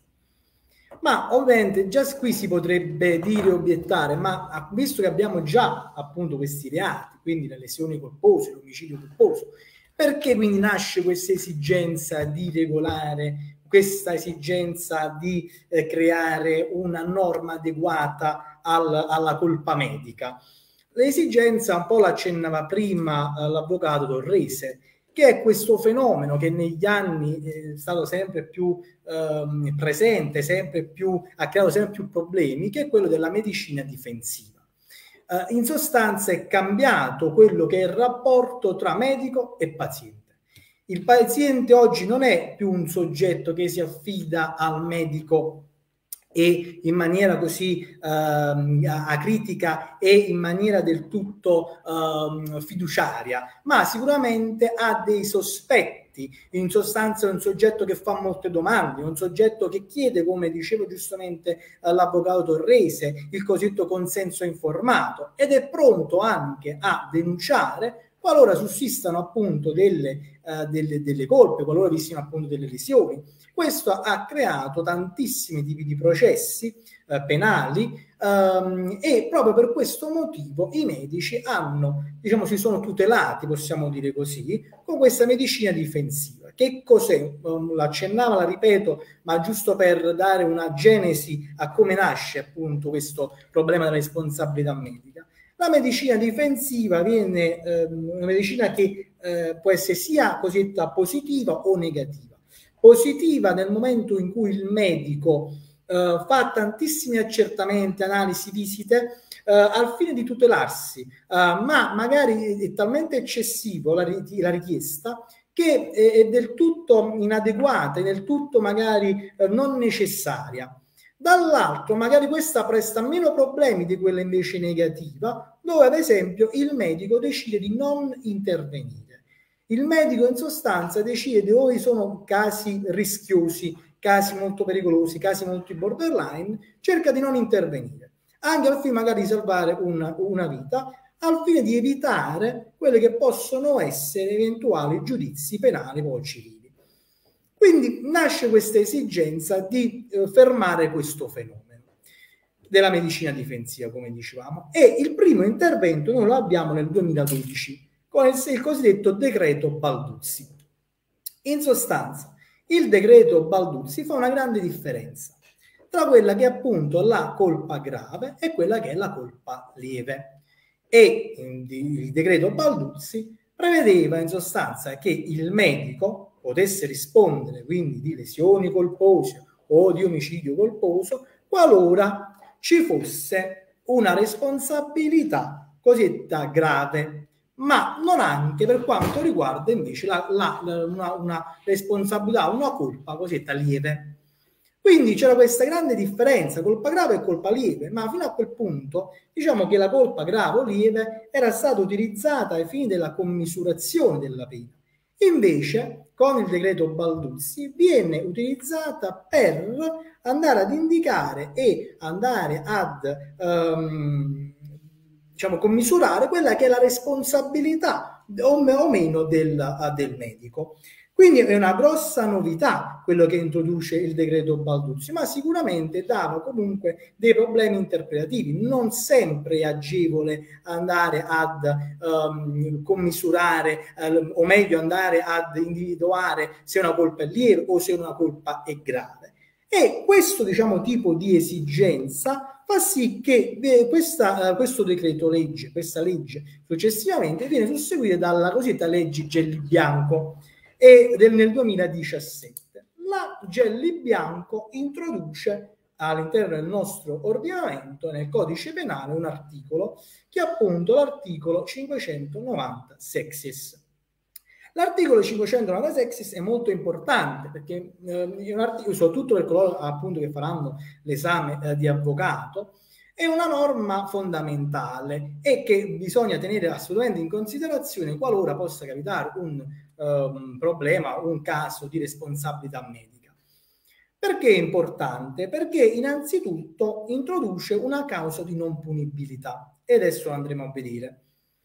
Ma ovviamente già qui si potrebbe dire, obiettare, ma visto che abbiamo già appunto questi reati, quindi le lesioni colpose, l'omicidio colposo, perché quindi nasce questa esigenza di regolare, questa esigenza di eh, creare una norma adeguata al, alla colpa medica? L'esigenza un po' l'accennava prima eh, l'avvocato Torrese, che è questo fenomeno che negli anni è stato sempre più eh, presente, sempre più, ha creato sempre più problemi, che è quello della medicina difensiva. Eh, in sostanza è cambiato quello che è il rapporto tra medico e paziente. Il paziente oggi non è più un soggetto che si affida al medico e in maniera così ehm, acritica e in maniera del tutto ehm, fiduciaria, ma sicuramente ha dei sospetti. In sostanza è un soggetto che fa molte domande, un soggetto che chiede, come diceva giustamente eh, l'avvocato Torrese, il cosiddetto consenso informato, ed è pronto anche a denunciare qualora sussistano appunto delle, uh, delle, delle colpe, qualora vi siano appunto delle lesioni. Questo ha creato tantissimi tipi di processi uh, penali um, e proprio per questo motivo i medici hanno, diciamo, si sono tutelati, possiamo dire così, con questa medicina difensiva. Che cos'è? Um, l'accennava, la ripeto, ma giusto per dare una genesi a come nasce appunto questo problema della responsabilità medica. La medicina difensiva viene eh, una medicina che eh, può essere sia cosiddetta positiva o negativa. Positiva nel momento in cui il medico eh, fa tantissimi accertamenti, analisi, visite eh, al fine di tutelarsi, eh, ma magari è talmente eccessivo la, la richiesta che è, è del tutto inadeguata, è del tutto magari eh, non necessaria. Dall'altro magari questa presta meno problemi di quella invece negativa, dove ad esempio il medico decide di non intervenire. Il medico in sostanza decide dove sono casi rischiosi, casi molto pericolosi, casi molto borderline, cerca di non intervenire, anche al fine magari di salvare una, una vita, al fine di evitare quelle che possono essere eventuali giudizi penali o civili. Quindi nasce questa esigenza di eh, fermare questo fenomeno della medicina difensiva, come dicevamo, e il primo intervento noi lo abbiamo nel duemiladodici con il, il cosiddetto decreto Balduzzi. In sostanza, il decreto Balduzzi fa una grande differenza tra quella che è appunto la colpa grave e quella che è la colpa lieve. E il decreto Balduzzi prevedeva in sostanza che il medico potesse rispondere quindi di lesioni colpose o di omicidio colposo qualora ci fosse una responsabilità cosiddetta grave, ma non anche per quanto riguarda invece la, la, la, una, una responsabilità, una colpa cosiddetta lieve. Quindi c'era questa grande differenza, colpa grave e colpa lieve, ma fino a quel punto diciamo che la colpa grave o lieve era stata utilizzata ai fini della commisurazione della pena. Invece, con il decreto Balduzzi viene utilizzata per andare ad indicare e andare ad um, diciamo commisurare quella che è la responsabilità o, o meno del, del medico. Quindi è una grossa novità quello che introduce il decreto Balduzzi, ma sicuramente dava comunque dei problemi interpretativi. Non sempre è agevole andare ad um, commisurare, um, o meglio andare ad individuare se una colpa è lieve o se una colpa è grave. E questo, diciamo, tipo di esigenza fa sì che eh, questa, uh, questo decreto legge, questa legge successivamente viene susseguita dalla cosiddetta legge Gelli Bianco, e del, nel duemiladiciassette. La Gelli Bianco introduce all'interno del nostro ordinamento, nel codice penale, un articolo che è appunto l'articolo cinquecentonovanta sexis. L'articolo cinquecentonovanta sexis è molto importante perché eh, è un articolo, soprattutto per coloro appunto che faranno l'esame eh, di avvocato, è una norma fondamentale e che bisogna tenere assolutamente in considerazione qualora possa capitare un um, problema, un caso di responsabilità medica. Perché è importante? Perché innanzitutto introduce una causa di non punibilità, e adesso lo andremo a vedere.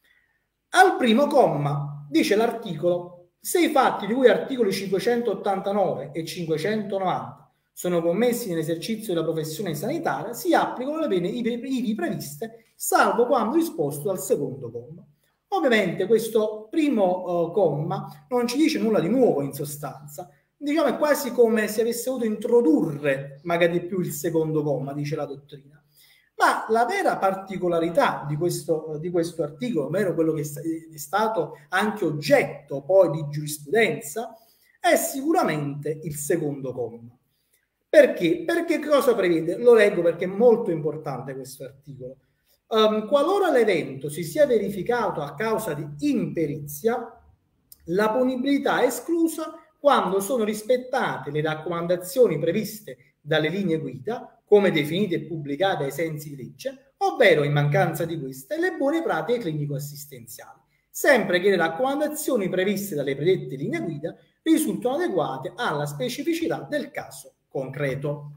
Al primo comma dice l'articolo: se i fatti di cui articoli cinquecentottantanove e cinquecentonovanta sono commessi nell'esercizio della professione sanitaria, si applicano le pene ivi previste, salvo quando disposto dal secondo comma. Ovviamente questo primo uh, comma non ci dice nulla di nuovo in sostanza, diciamo è quasi come se avesse voluto introdurre magari di più il secondo comma, dice la dottrina. Ma la vera particolarità di questo, di questo articolo, ovvero quello che è stato anche oggetto poi di giurisprudenza, è sicuramente il secondo comma. Perché? Perché cosa prevede? Lo leggo perché è molto importante questo articolo. Um, qualora l'evento si sia verificato a causa di imperizia, la punibilità è esclusa quando sono rispettate le raccomandazioni previste dalle linee guida, come definite e pubblicate ai sensi di legge, ovvero in mancanza di queste le buone pratiche clinico-assistenziali, sempre che le raccomandazioni previste dalle predette linee guida risultano adeguate alla specificità del caso concreto.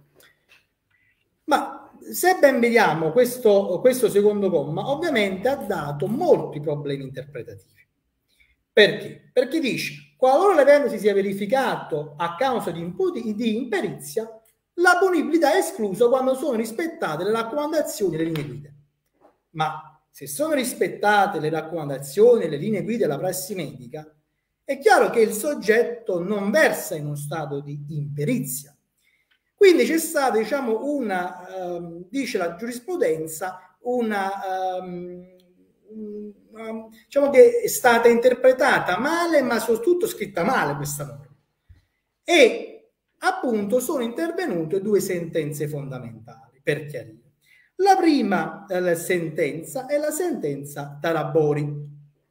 Ma se ben vediamo questo, questo secondo comma, ovviamente ha dato molti problemi interpretativi. Perché? Perché dice: qualora l'evento si sia verificato a causa di, di imperizia, la punibilità è esclusa quando sono rispettate le raccomandazioni e le linee guida. Ma se sono rispettate le raccomandazioni e le linee guida della prassi medica, è chiaro che il soggetto non versa in uno stato di imperizia. Quindi c'è stata, diciamo, una, um, dice la giurisprudenza, una, um, um, diciamo che è stata interpretata male, ma soprattutto scritta male questa norma. E appunto sono intervenute due sentenze fondamentali per chiarire. La prima eh, sentenza è la sentenza Tarabori.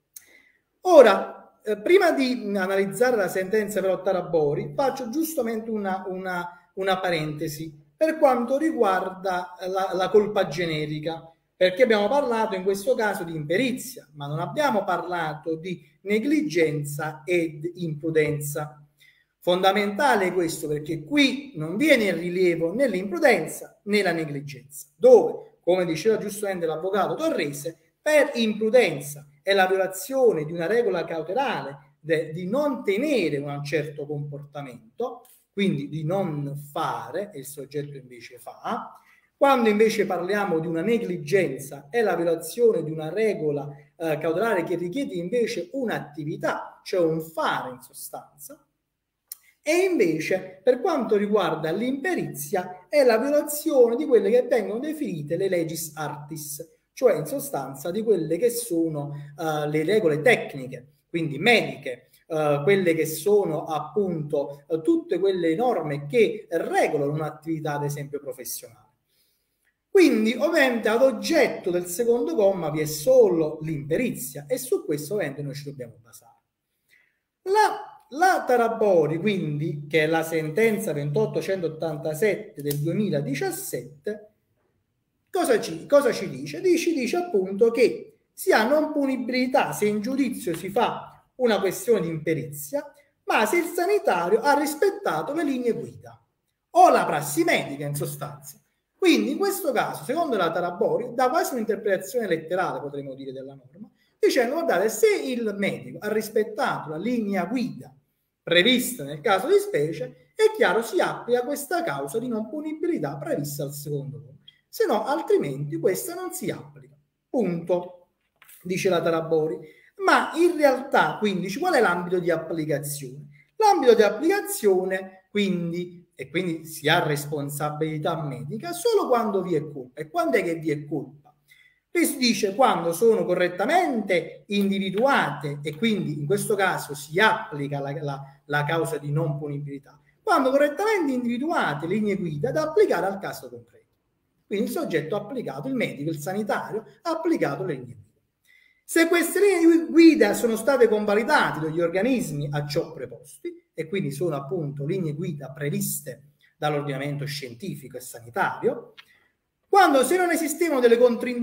Ora, eh, prima di analizzare la sentenza però Tarabori, faccio giustamente una, una una parentesi per quanto riguarda la, la colpa generica, perché abbiamo parlato in questo caso di imperizia, ma non abbiamo parlato di negligenza ed imprudenza. Fondamentale questo, perché qui non viene in rilievo né l'imprudenza né la negligenza, dove, come diceva giustamente l'avvocato Torrese, per imprudenza è la violazione di una regola cautelare de, di non tenere un certo comportamento, quindi di non fare, e il soggetto invece fa. Quando invece parliamo di una negligenza è la violazione di una regola eh, cautelare che richiede invece un'attività, cioè un fare in sostanza. E invece per quanto riguarda l'imperizia è la violazione di quelle che vengono definite le legis artis, cioè in sostanza di quelle che sono uh, le regole tecniche, quindi mediche, Uh, quelle che sono appunto uh, tutte quelle norme che regolano un'attività ad esempio professionale. Quindi ovviamente ad oggetto del secondo comma vi è solo l'imperizia e su questo ovviamente noi ci dobbiamo basare. La, la Tarabori quindi, che è la sentenza ventotto-centottantasette del duemiladiciassette, cosa ci, cosa ci dice? Ci dice appunto che si ha non punibilità se in giudizio si fa una questione di imperizia, ma se il sanitario ha rispettato le linee guida o la prassi medica in sostanza. Quindi in questo caso, secondo la Tarabori, dà quasi un'interpretazione letterale, potremmo dire, della norma, dicendo, guardate, se il medico ha rispettato la linea guida prevista nel caso di specie, è chiaro si applica questa causa di non punibilità prevista al secondo comma, se no altrimenti questa non si applica. Punto, dice la Tarabori. Ma in realtà, quindi, qual è l'ambito di applicazione? L'ambito di applicazione, quindi, e quindi si ha responsabilità medica solo quando vi è colpa. E quando è che vi è colpa? Qui si dice quando sono correttamente individuate, e quindi in questo caso si applica la, la, la causa di non punibilità, quando correttamente individuate linee guida da applicare al caso concreto. Quindi il soggetto ha applicato, il medico, il sanitario, ha applicato le linee guida. Se queste linee guida sono state convalidate dagli organismi a ciò preposti, e quindi sono appunto linee guida previste dall'ordinamento scientifico e sanitario, quando se non esistevano delle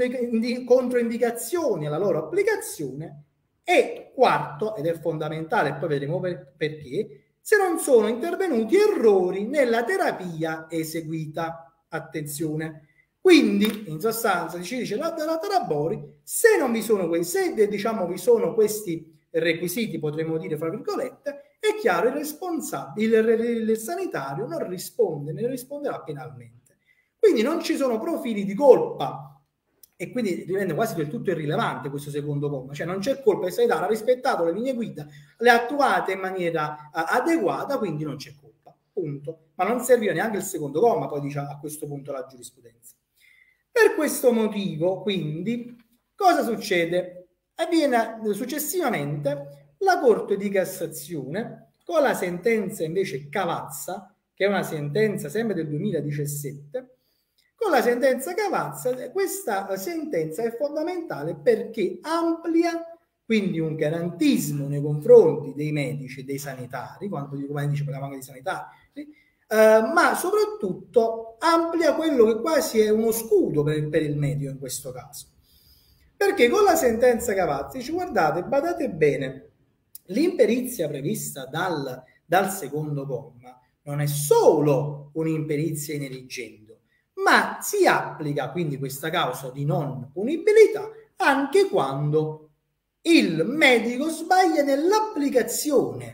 controindicazioni alla loro applicazione, e quarto, ed è fondamentale, poi vedremo per, perché, se non sono intervenuti errori nella terapia eseguita. Attenzione. Quindi, in sostanza, ci dice la, la Tarabori, se non vi sono questi, se diciamo vi sono questi requisiti, potremmo dire fra virgolette, è chiaro il responsabile, il, il, il sanitario non risponde, ne risponderà penalmente. Quindi non ci sono profili di colpa e quindi diventa quasi del tutto irrilevante questo secondo comma, cioè non c'è colpa, il sanitario ha rispettato le linee guida, le ha attuate in maniera uh, adeguata, quindi non c'è colpa, punto. Ma non serviva neanche il secondo comma, poi dice a questo punto la giurisprudenza. Per questo motivo, quindi, cosa succede? Avviene successivamente la Corte di Cassazione, con la sentenza invece Cavazza, che è una sentenza sempre del duemiladiciassette, con la sentenza Cavazza, questa sentenza è fondamentale perché amplia quindi un garantismo nei confronti dei medici e dei sanitari, quando dico medici parliamo anche di sanitari, sì? Uh, ma soprattutto amplia quello che quasi è uno scudo per, per il medico in questo caso. Perché con la sentenza Cavazza dice, guardate, badate bene, l'imperizia prevista dal, dal secondo comma non è solo un'imperizia ineligendo, ma si applica quindi questa causa di non punibilità anche quando il medico sbaglia nell'applicazione,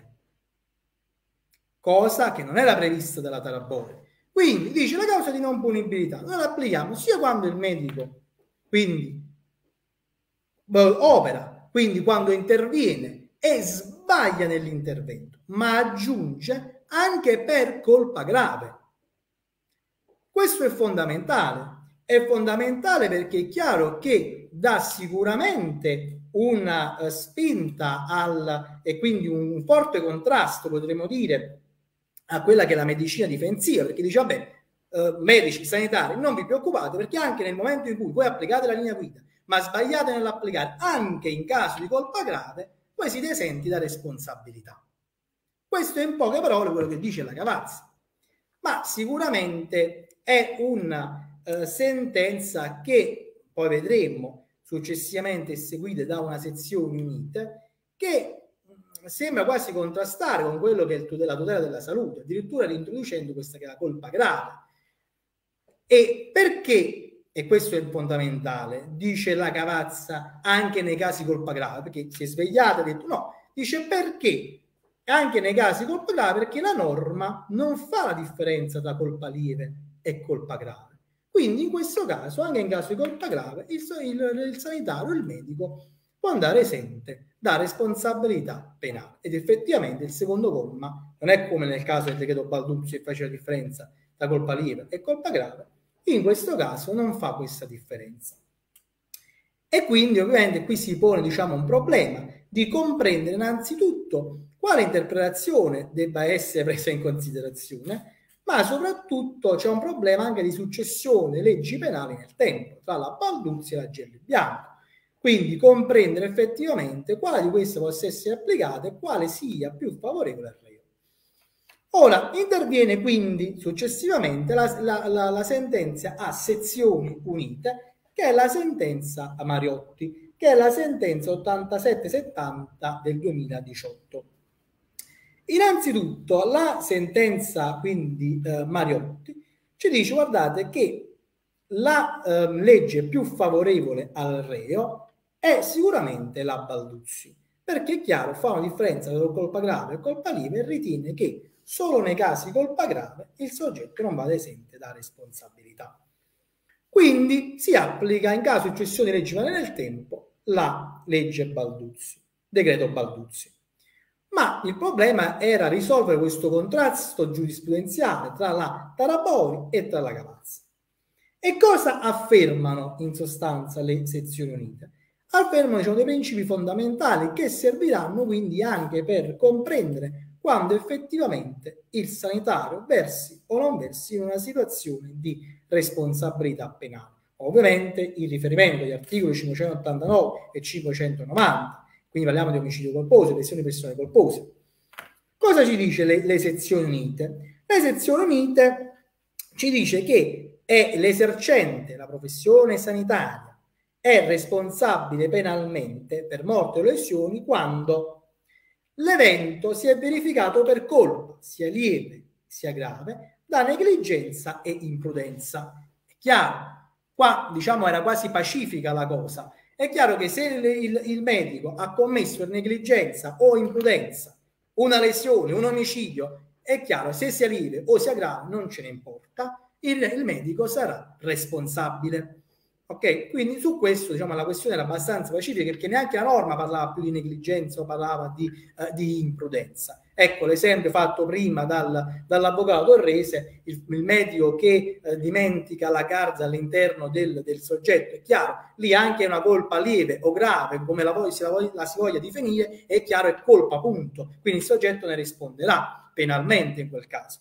cosa che non era prevista dalla Tarabori. Quindi dice la causa di non punibilità noi la applichiamo sia quando il medico quindi opera, quindi quando interviene e sbaglia nell'intervento, ma aggiunge anche per colpa grave. Questo è fondamentale. È fondamentale perché è chiaro che dà sicuramente una uh, spinta al, e quindi un forte contrasto, potremmo dire, a quella che è la medicina difensiva, perché dice, vabbè, uh, medici, sanitari, non vi preoccupate, perché anche nel momento in cui voi applicate la linea guida, ma sbagliate nell'applicare, anche in caso di colpa grave, voi siete esenti da responsabilità. Questo è in poche parole quello che dice la Cavazza. Ma sicuramente è una uh, sentenza che poi vedremo successivamente eseguite da una sezione unite che mh, sembra quasi contrastare con quello che è il tutela, la tutela della salute, addirittura reintroducendo questa che è la colpa grave. E perché, e questo è il fondamentale, dice la Cavazza anche nei casi colpa grave, perché si è svegliata e ha detto no, dice perché anche nei casi colpa grave, perché la norma non fa la differenza tra colpa lieve e colpa grave. Quindi in questo caso, anche in caso di colpa grave, il, il, il sanitario, il medico, può andare esente da responsabilità penale. Ed effettivamente il secondo comma non è come nel caso del decreto Balduzzi che faceva la differenza tra colpa lieve e colpa grave, in questo caso non fa questa differenza. E quindi ovviamente qui si pone, diciamo, un problema di comprendere innanzitutto quale interpretazione debba essere presa in considerazione, ma soprattutto c'è un problema anche di successione leggi penali nel tempo, tra la Balduzzi e la Gelli Bianco. Quindi comprendere effettivamente quale di queste possa essere applicata e quale sia più favorevole al reo. Ora, interviene quindi successivamente la, la, la, la sentenza a sezioni unite, che è la sentenza a Mariotti. che è la sentenza ottantasette settanta del duemiladiciotto. Innanzitutto la sentenza quindi eh, Mariotti ci dice, guardate, che la eh, legge più favorevole al reo è sicuramente la Balduzzi, perché è chiaro, fa una differenza tra colpa grave e colpa lieve e ritiene che solo nei casi di colpa grave il soggetto non vada esente da responsabilità. Quindi si applica in caso di cessione di leggi varie nel tempo la legge Balduzzi, decreto Balduzzi. Ma il problema era risolvere questo contrasto giurisprudenziale tra la Tarabori e tra la Cavazza. E cosa affermano in sostanza le sezioni unite? Affermano, diciamo, dei principi fondamentali che serviranno quindi anche per comprendere quando effettivamente il sanitario versi o non versi in una situazione di responsabilità penale. Ovviamente il riferimento agli articoli cinquecentottantanove e cinquecentonovanta, quindi parliamo di omicidio colposo, lesioni di persone colpose. Cosa ci dice le, le sezioni unite? Le sezioni unite ci dice che è l'esercente la professione sanitaria è responsabile penalmente per morte o lesioni quando l'evento si è verificato per colpa, sia lieve sia grave, da negligenza e imprudenza. È chiaro, qua diciamo era quasi pacifica la cosa. È chiaro che se il, il, il medico ha commesso per negligenza o imprudenza una lesione, un omicidio, è chiaro, se sia lieve o sia grave non ce ne importa, il, il medico sarà responsabile. Ok, quindi su questo diciamo la questione era abbastanza pacifica, perché neanche la norma parlava più di negligenza o parlava di, uh, di imprudenza. Ecco l'esempio fatto prima dal, dall'avvocato Torrese, il, il medico che uh, dimentica la garza all'interno del, del soggetto. È chiaro, lì anche una colpa lieve o grave, come la, voglia, la, voglia, la si voglia definire, è chiaro, è colpa, punto. Quindi il soggetto ne risponderà penalmente in quel caso.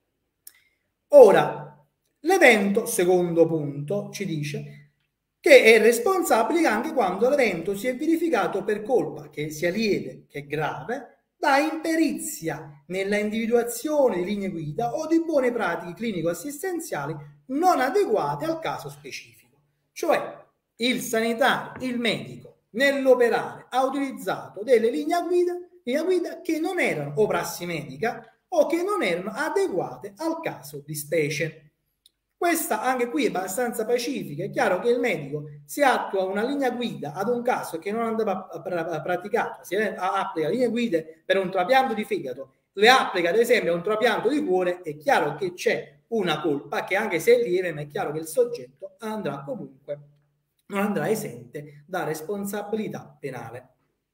Ora, l'evento, secondo punto, ci dice che è responsabile anche quando l'evento si è verificato per colpa, che sia lieve che grave, da imperizia nella individuazione di linee guida o di buone pratiche clinico-assistenziali non adeguate al caso specifico. Cioè, il sanitario, il medico, nell'operare ha utilizzato delle linee guida, linee guida che non erano o prassi medica o che non erano adeguate al caso di specie. Questa anche qui è abbastanza pacifica. È chiaro che il medico si attua una linea guida ad un caso che non andava praticato, si applica linee guide per un trapianto di fegato, le applica ad esempio a un trapianto di cuore, è chiaro che c'è una colpa che anche se è lieve, ma è chiaro che il soggetto andrà comunque, non andrà esente da responsabilità penale.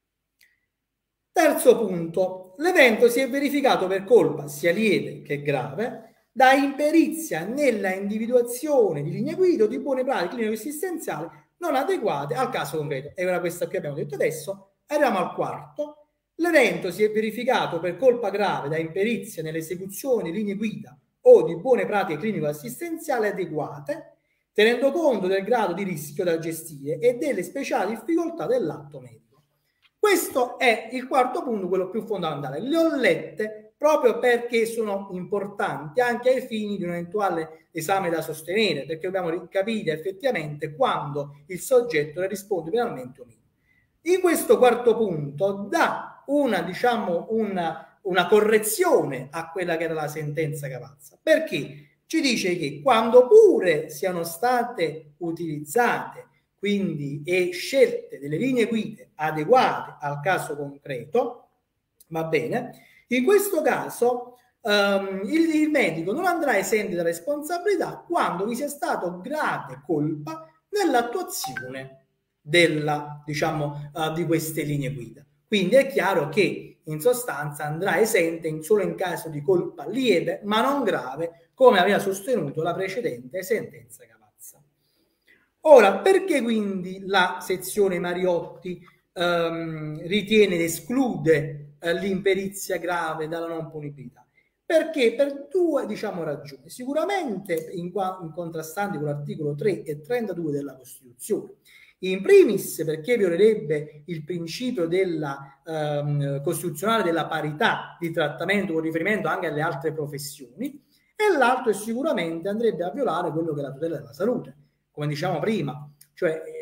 Terzo punto, l'evento si è verificato per colpa sia lieve che grave, da imperizia nella individuazione di linee guida o di buone pratiche clinico-assistenziali non adeguate al caso concreto. E ora questa qui abbiamo detto adesso. Arriviamo al quarto. L'evento si è verificato per colpa grave da imperizia nell'esecuzione di linee guida o di buone pratiche clinico-assistenziali adeguate, tenendo conto del grado di rischio da gestire e delle speciali difficoltà dell'atto medico. Questo è il quarto punto, quello più fondamentale. Le ho lette proprio perché sono importanti anche ai fini di un eventuale esame da sostenere, perché dobbiamo capire effettivamente quando il soggetto ne risponde penalmente o meno. In questo quarto punto dà una, diciamo, una, una correzione a quella che era la sentenza Cavazza, perché ci dice che quando pure siano state utilizzate quindi e scelte delle linee guida adeguate al caso concreto, va bene, in questo caso um, il, il medico non andrà esente da responsabilità quando vi sia stato grave colpa nell'attuazione della, diciamo, uh, di queste linee guida. Quindi è chiaro che in sostanza andrà esente in solo in caso di colpa lieve ma non grave, come aveva sostenuto la precedente sentenza Cavazza. Ora, perché quindi la sezione Mariotti um, ritiene ed esclude l'imperizia grave dalla non punibilità? Perché per due, diciamo, ragioni, sicuramente in, in contrastanti con l'articolo tre e trentadue della Costituzione. In primis perché violerebbe il principio della, ehm, costituzionale della parità di trattamento con riferimento anche alle altre professioni, e l'altro sicuramente andrebbe a violare quello che è la tutela della salute, come diciamo prima. Cioè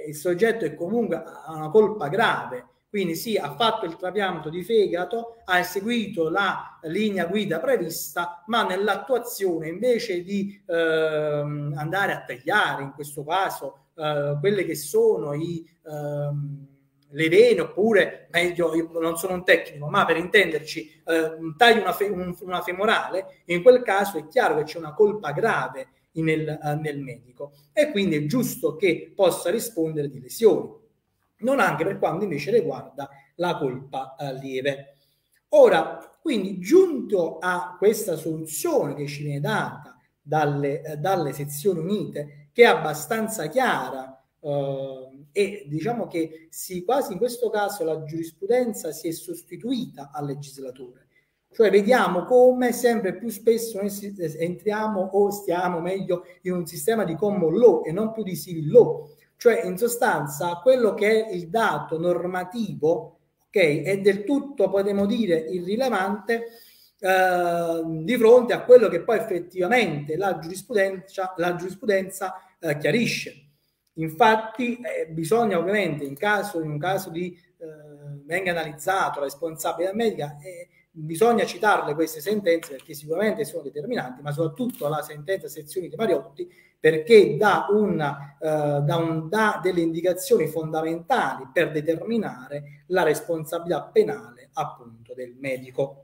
il soggetto è comunque ha una colpa grave, quindi sì, ha fatto il trapianto di fegato, ha eseguito la linea guida prevista, ma nell'attuazione invece di eh, andare a tagliare, in questo caso, eh, quelle che sono i, eh, le vene, oppure, meglio, io non sono un tecnico, ma per intenderci, eh, taglio una, fe un, una femorale, in quel caso è chiaro che c'è una colpa grave nel, nel medico, e quindi è giusto che possa rispondere di lesioni. Non anche per quanto invece riguarda la colpa eh, lieve. Ora, quindi, giunto a questa soluzione che ci viene data dalle, eh, dalle sezioni unite, che è abbastanza chiara, eh, e diciamo che si, quasi in questo caso la giurisprudenza si è sostituita al legislatore, cioè vediamo come sempre più spesso noi si, eh, entriamo o stiamo meglio in un sistema di common law e non più di civil law. Cioè, in sostanza, quello che è il dato normativo, ok, è del tutto, potremmo dire, irrilevante eh, di fronte a quello che poi effettivamente la giurisprudenza, la giurisprudenza eh, chiarisce. Infatti, eh, bisogna ovviamente, in caso, in un caso di eh, venga analizzato la responsabilità medica, eh, bisogna citarle queste sentenze perché sicuramente sono determinanti, ma soprattutto la sentenza sezioni di Mariotti, perché dà, una, uh, dà, un, dà delle indicazioni fondamentali per determinare la responsabilità penale appunto del medico.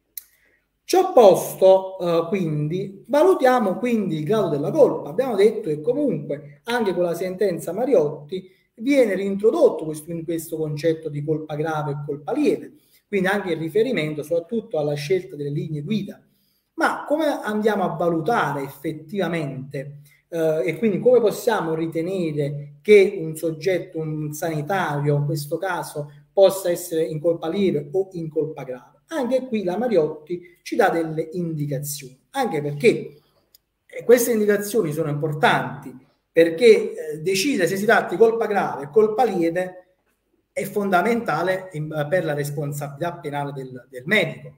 Ciò posto, uh, quindi, valutiamo quindi il grado della colpa. Abbiamo detto che comunque anche con la sentenza Mariotti viene reintrodotto questo, in questo concetto di colpa grave e colpa lieve, quindi anche in riferimento soprattutto alla scelta delle linee guida. Ma come andiamo a valutare effettivamente eh, e quindi come possiamo ritenere che un soggetto, un sanitario in questo caso, possa essere in colpa lieve o in colpa grave? Anche qui la Mariotti ci dà delle indicazioni, anche perché eh, queste indicazioni sono importanti, perché eh, decidere se si tratta di colpa grave o colpa lieve è fondamentale in, per la responsabilità penale del, del medico,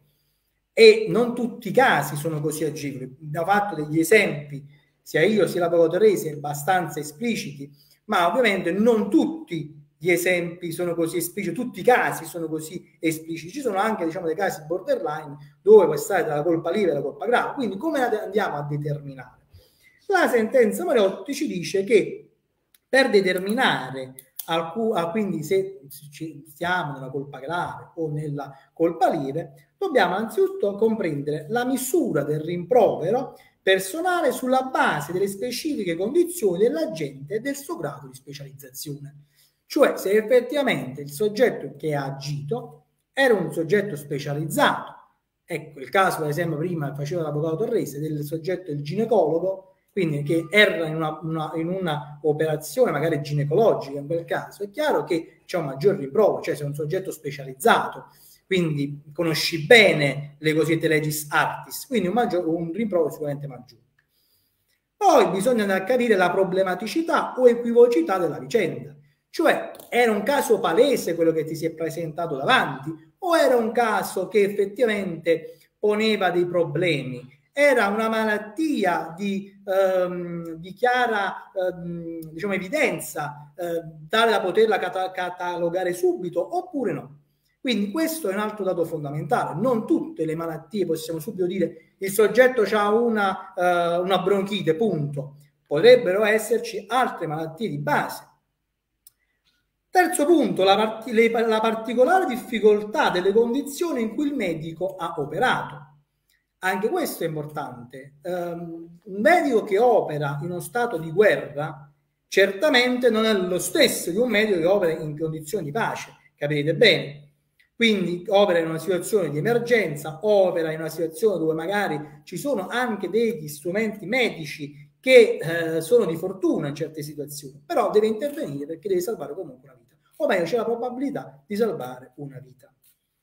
e non tutti i casi sono così agevoli. Abbiamo fatto degli esempi, sia io sia l'avvocato Resi, abbastanza espliciti, ma ovviamente non tutti gli esempi sono così espliciti, tutti i casi sono così espliciti. Ci sono anche, diciamo, dei casi borderline dove può stare tra la colpa lieve e la colpa grave. Quindi come andiamo a determinare? La sentenza Mariotti ci dice che per determinare alcun, ah, quindi se ci stiamo nella colpa grave o nella colpa lieve, dobbiamo anzitutto comprendere la misura del rimprovero personale sulla base delle specifiche condizioni dell'agente e del suo grado di specializzazione. Cioè se effettivamente il soggetto che ha agito era un soggetto specializzato. Ecco il caso, per esempio, prima faceva l'avvocato Torrese del soggetto il ginecologo, quindi che era in una, una, in una operazione magari ginecologica. In quel caso è chiaro che c'è un maggior rimprovero, cioè se è un soggetto specializzato, quindi conosci bene le cosiddette legis artis, quindi un, maggior, un rimprovero sicuramente maggiore. Poi bisogna andare a capire la problematicità o equivocità della vicenda, cioè era un caso palese quello che ti si è presentato davanti o era un caso che effettivamente poneva dei problemi, era una malattia di, ehm, di chiara ehm, diciamo, evidenza eh, tale da poterla cata catalogare subito oppure no. Quindi questo è un altro dato fondamentale. Non tutte le malattie possiamo subito dire il soggetto ha una, eh, una bronchite, punto. Potrebbero esserci altre malattie di base. Terzo punto, la, part le, la particolare difficoltà delle condizioni in cui il medico ha operato. Anche questo è importante. Um, un medico che opera in uno stato di guerra certamente non è lo stesso di un medico che opera in condizioni di pace, capite bene? Quindi opera in una situazione di emergenza, opera in una situazione dove magari ci sono anche degli strumenti medici che eh, sono di fortuna in certe situazioni, però deve intervenire perché deve salvare comunque una vita, o meglio c'è la probabilità di salvare una vita.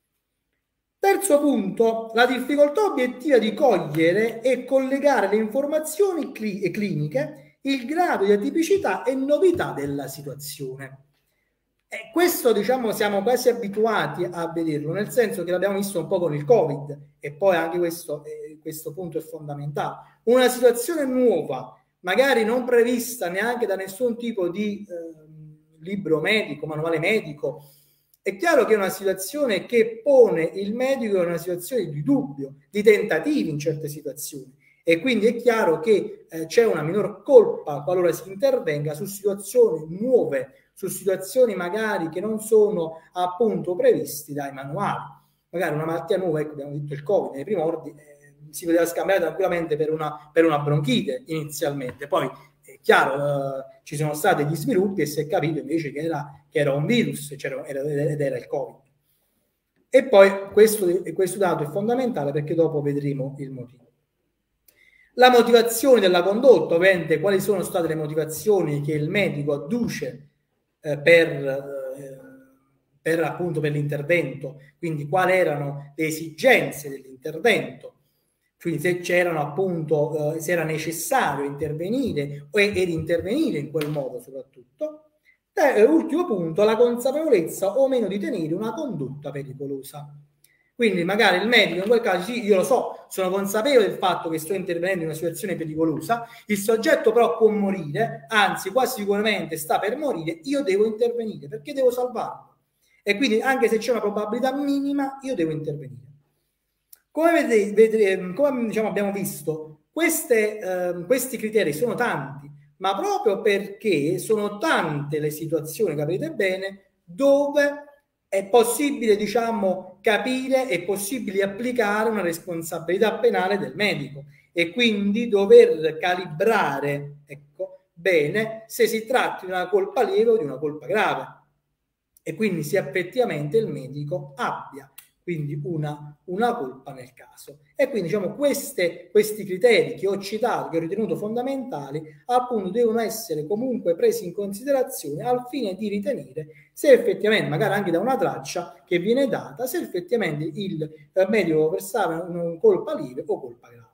Terzo punto, la difficoltà obiettiva di cogliere e collegare le informazioni cli cliniche, il grado di atipicità e novità della situazione. E questo, diciamo, siamo quasi abituati a vederlo, nel senso che l'abbiamo visto un po' con il Covid, e poi anche questo, eh, questo punto è fondamentale. Una situazione nuova, magari non prevista neanche da nessun tipo di, eh, libro medico, manuale medico. È chiaro che è una situazione che pone il medico in una situazione di dubbio, di tentativi in certe situazioni, e quindi è chiaro che eh, c'è una minor colpa qualora si intervenga su situazioni nuove, su situazioni magari che non sono appunto previsti dai manuali. Magari una malattia nuova, ecco, abbiamo detto il Covid nei primordi, eh, si poteva scambiare tranquillamente per una, per una bronchite inizialmente, poi è chiaro, eh, ci sono stati gli sviluppi e si è capito invece che era, che era un virus, c'era, era, ed era il Covid. E poi questo, questo dato è fondamentale perché dopo vedremo il motivo. La motivazione della condotta, ovviamente quali sono state le motivazioni che il medico adduce eh, per, eh, per appunto per l'intervento, quindi quali erano le esigenze dell'intervento, quindi se c'erano appunto, eh, se era necessario intervenire ed intervenire in quel modo soprattutto. E ultimo punto, la consapevolezza o meno di tenere una condotta pericolosa. Quindi magari il medico in quel caso, sì, io lo so, sono consapevole del fatto che sto intervenendo in una situazione pericolosa, il soggetto però può morire, anzi quasi sicuramente sta per morire, io devo intervenire perché devo salvarlo. E quindi anche se c'è una probabilità minima, io devo intervenire. Come, vedete, vedete, come diciamo, abbiamo visto, queste, eh, questi criteri sono tanti, ma proprio perché sono tante le situazioni, capite bene, dove è possibile, diciamo, capire, è possibile applicare una responsabilità penale del medico e quindi dover calibrare, ecco, bene se si tratti di una colpa lieve o di una colpa grave, e quindi se effettivamente il medico abbia quindi una, una colpa nel caso. E quindi diciamo queste, questi criteri che ho citato, che ho ritenuto fondamentali, appunto devono essere comunque presi in considerazione al fine di ritenere se effettivamente, magari anche da una traccia che viene data, se effettivamente il medico versava una colpa lieve o colpa grave.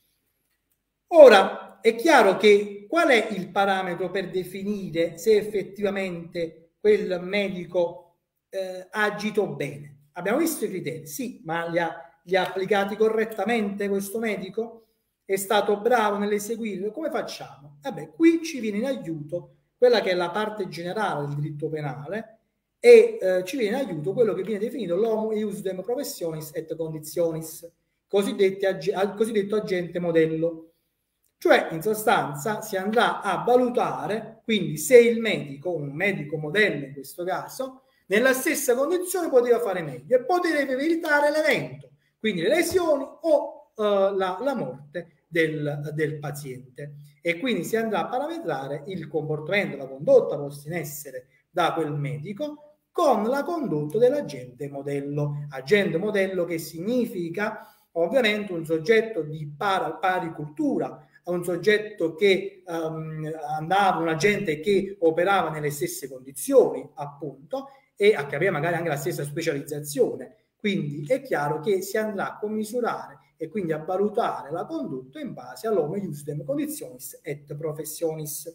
Ora, è chiaro che qual è il parametro per definire se effettivamente quel medico eh, ha agito bene? Abbiamo visto i criteri, sì, ma li ha, li ha applicati correttamente questo medico? È stato bravo nell'eseguirlo? Come facciamo? Vabbè, qui ci viene in aiuto quella che è la parte generale del diritto penale e eh, ci viene in aiuto quello che viene definito l'homo iusdem professionis et conditionis, cosiddetto, cosiddetto agente modello. Cioè, in sostanza, si andrà a valutare, quindi, se il medico, un medico modello in questo caso, nella stessa condizione poteva fare meglio e potrebbe evitare l'evento, quindi le lesioni o uh, la, la morte del, del paziente. E quindi si andrà a parametrare il comportamento, la condotta posta in essere da quel medico con la condotta dell'agente modello. Agente modello che significa ovviamente un soggetto di para, pari cultura, un soggetto che um, andava, un agente che operava nelle stesse condizioni, appunto, e a che aveva magari anche la stessa specializzazione. Quindi è chiaro che si andrà a commisurare e quindi a valutare la condotta in base all'homo iusdem conditionis et professionis.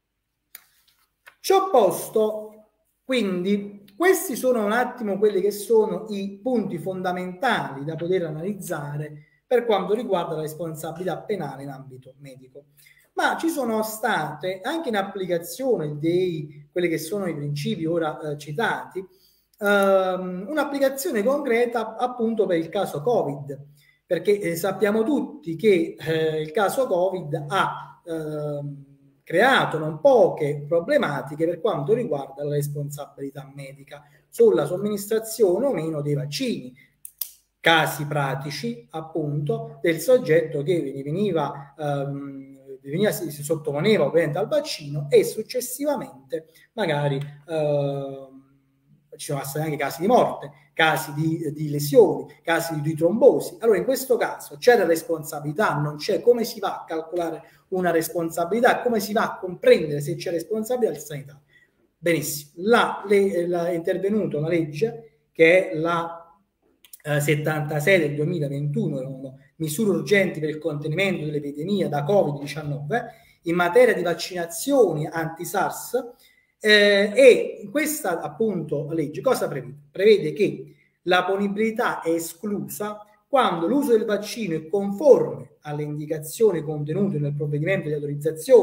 Ciò posto, quindi, questi sono un attimo quelli che sono i punti fondamentali da poter analizzare per quanto riguarda la responsabilità penale in ambito medico. Ma ci sono state, anche in applicazione dei quelli che sono i principi ora eh, citati, ehm, un'applicazione concreta appunto per il caso Covid, perché eh, sappiamo tutti che eh, il caso Covid ha ehm, creato non poche problematiche per quanto riguarda la responsabilità medica sulla somministrazione o meno dei vaccini. Casi pratici appunto del soggetto che veniva, ehm, veniva si, si sottoponeva ovviamente al vaccino e successivamente magari eh, ci sono stati anche casi di morte, casi di, di lesioni, casi di, di trombosi. Allora in questo caso c'è la responsabilità, non c'è, come si va a calcolare una responsabilità, come si va a comprendere se c'è responsabilità del sanitario? Benissimo, là le, la, è intervenuta una legge che è la settantasei del duemilaventuno, erano misure urgenti per il contenimento dell'epidemia da covid diciannove in materia di vaccinazioni anti-SARS, eh, e questa appunto legge cosa prevede? Prevede che la punibilità è esclusa quando l'uso del vaccino è conforme alle indicazioni contenute nel provvedimento di autorizzazione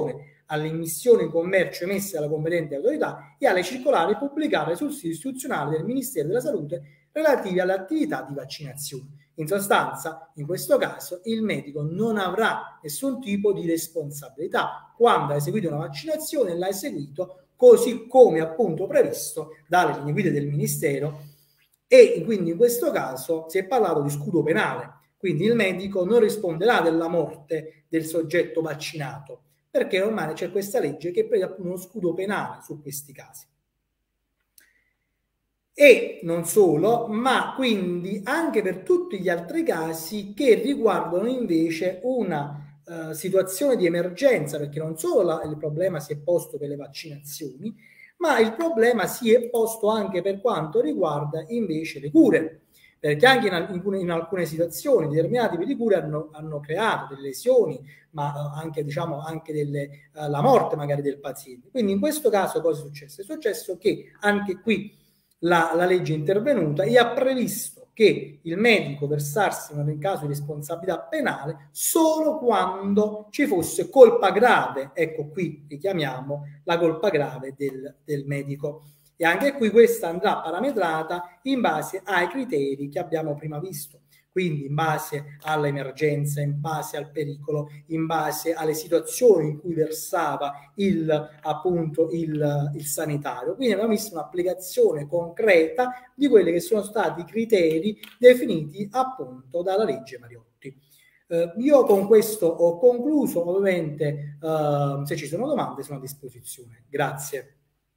alle immissioni in commercio emesse dalla competente autorità e alle circolari pubblicate sul sito istituzionale del Ministero della Salute relative alle attività di vaccinazione. In sostanza, in questo caso, il medico non avrà nessun tipo di responsabilità quando ha eseguito una vaccinazione e l'ha eseguito così come appunto previsto dalle linee guida del Ministero, e quindi in questo caso si è parlato di scudo penale, quindi il medico non risponderà della morte del soggetto vaccinato, perché ormai c'è questa legge che prevede appunto uno scudo penale su questi casi. E non solo, ma quindi anche per tutti gli altri casi che riguardano invece una uh, situazione di emergenza, perché non solo la, il problema si è posto per le vaccinazioni, ma il problema si è posto anche per quanto riguarda invece le cure, perché anche in alcune, in alcune situazioni determinati tipi di cure hanno, hanno creato delle lesioni, ma uh, anche, diciamo, anche delle, uh, la morte magari del paziente. Quindi in questo caso cosa è successo? È successo che anche qui La, la legge è intervenuta e ha previsto che il medico versasse in caso di responsabilità penale solo quando ci fosse colpa grave. Ecco, qui richiamiamo la colpa grave del, del medico. E anche qui questa andrà parametrata in base ai criteri che abbiamo prima visto. Quindi in base all'emergenza, in base al pericolo, in base alle situazioni in cui versava il, appunto, il, il sanitario. Quindi abbiamo visto un'applicazione concreta di quelli che sono stati i criteri definiti appunto dalla legge Mariotti. Eh, io con questo ho concluso, ovviamente eh, se ci sono domande sono a disposizione. Grazie.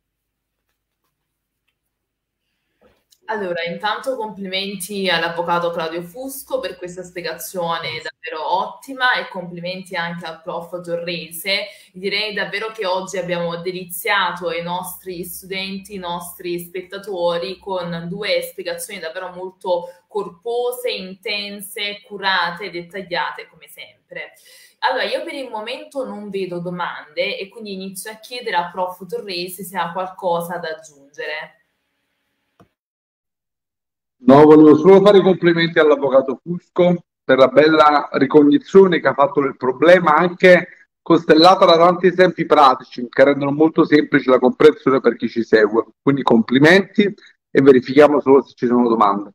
Allora, intanto complimenti all'avvocato Claudio Fusco per questa spiegazione davvero ottima e complimenti anche al prof Torrese. Direi davvero che oggi abbiamo deliziato i nostri studenti, i nostri spettatori con due spiegazioni davvero molto corpose, intense, curate, dettagliate come sempre. Allora, io per il momento non vedo domande e quindi inizio a chiedere al prof Torrese se ha qualcosa da aggiungere. No, volevo solo fare i complimenti all'avvocato Fusco per la bella ricognizione che ha fatto del problema, anche costellata da tanti esempi pratici che rendono molto semplice la comprensione per chi ci segue. Quindi complimenti e verifichiamo solo se ci sono domande.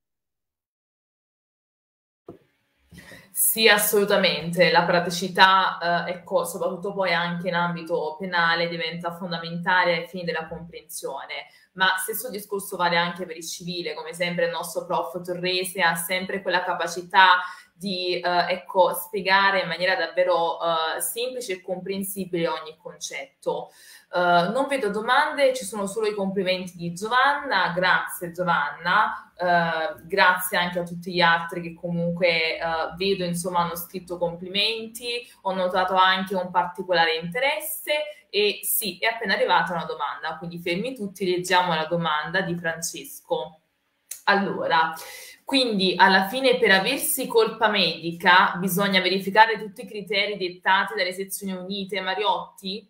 Sì, assolutamente. La praticità, eh, ecco, soprattutto poi anche in ambito penale, diventa fondamentale ai fini della comprensione. Ma stesso discorso vale anche per il civile, come sempre il nostro prof Torrese ha sempre quella capacità di eh, ecco, spiegare in maniera davvero eh, semplice e comprensibile ogni concetto. Uh, non vedo domande, ci sono solo i complimenti di Giovanna. Grazie Giovanna, uh, grazie anche a tutti gli altri che comunque uh, vedo insomma hanno scritto complimenti. Ho notato anche un particolare interesse e sì, è appena arrivata una domanda, quindi fermi tutti, leggiamo la domanda di Francesco. Allora, quindi alla fine per aversi colpa medica bisogna verificare tutti i criteri dettati dalle sezioni unite Mariotti?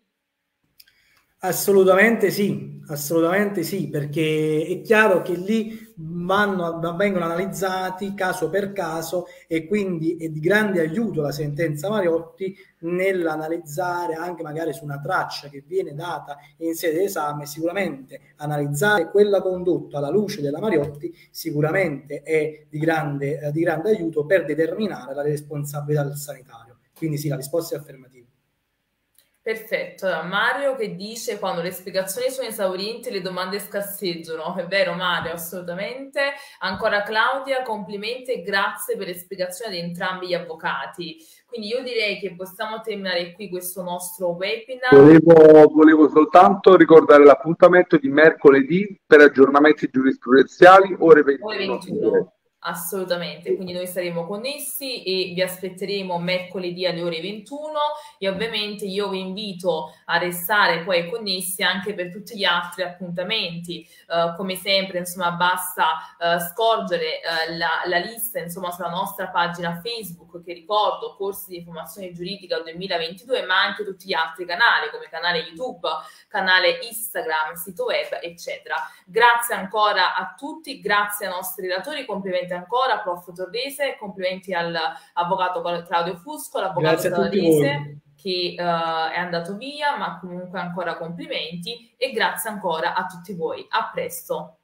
Assolutamente sì, assolutamente sì, perché è chiaro che lì vanno, vengono analizzati caso per caso e quindi è di grande aiuto la sentenza Mariotti nell'analizzare anche magari su una traccia che viene data in sede di esame. Sicuramente analizzare quella condotta alla luce della Mariotti sicuramente è di grande, eh, di grande aiuto per determinare la responsabilità del sanitario. Quindi sì, la risposta è affermativa. Perfetto, allora, Mario che dice quando le spiegazioni sono esaurienti le domande scarseggiano, è vero Mario, assolutamente. Ancora Claudia, complimenti e grazie per le spiegazioni di entrambi gli avvocati. Quindi io direi che possiamo terminare qui questo nostro webinar. Volevo, volevo soltanto ricordare l'appuntamento di mercoledì per aggiornamenti giurisprudenziali ore ventuno. Ore ventuno. Assolutamente, quindi noi saremo connessi e vi aspetteremo mercoledì alle ore ventuno e ovviamente io vi invito a restare poi connessi anche per tutti gli altri appuntamenti. Uh, come sempre insomma basta uh, scorgere uh, la, la lista insomma sulla nostra pagina Facebook, che ricordo corsi di formazione giuridica duemilaventidue, ma anche tutti gli altri canali come canale YouTube, canale Instagram, sito web eccetera. Grazie ancora a tutti, grazie ai nostri relatori, complimenti complimenti ancora, prof Torrese, complimenti all'avvocato Claudio Fusco, l'avvocato Grazie a tutti Torrese, voi. che uh, è andato via, ma comunque ancora complimenti, e grazie ancora a tutti voi. A presto.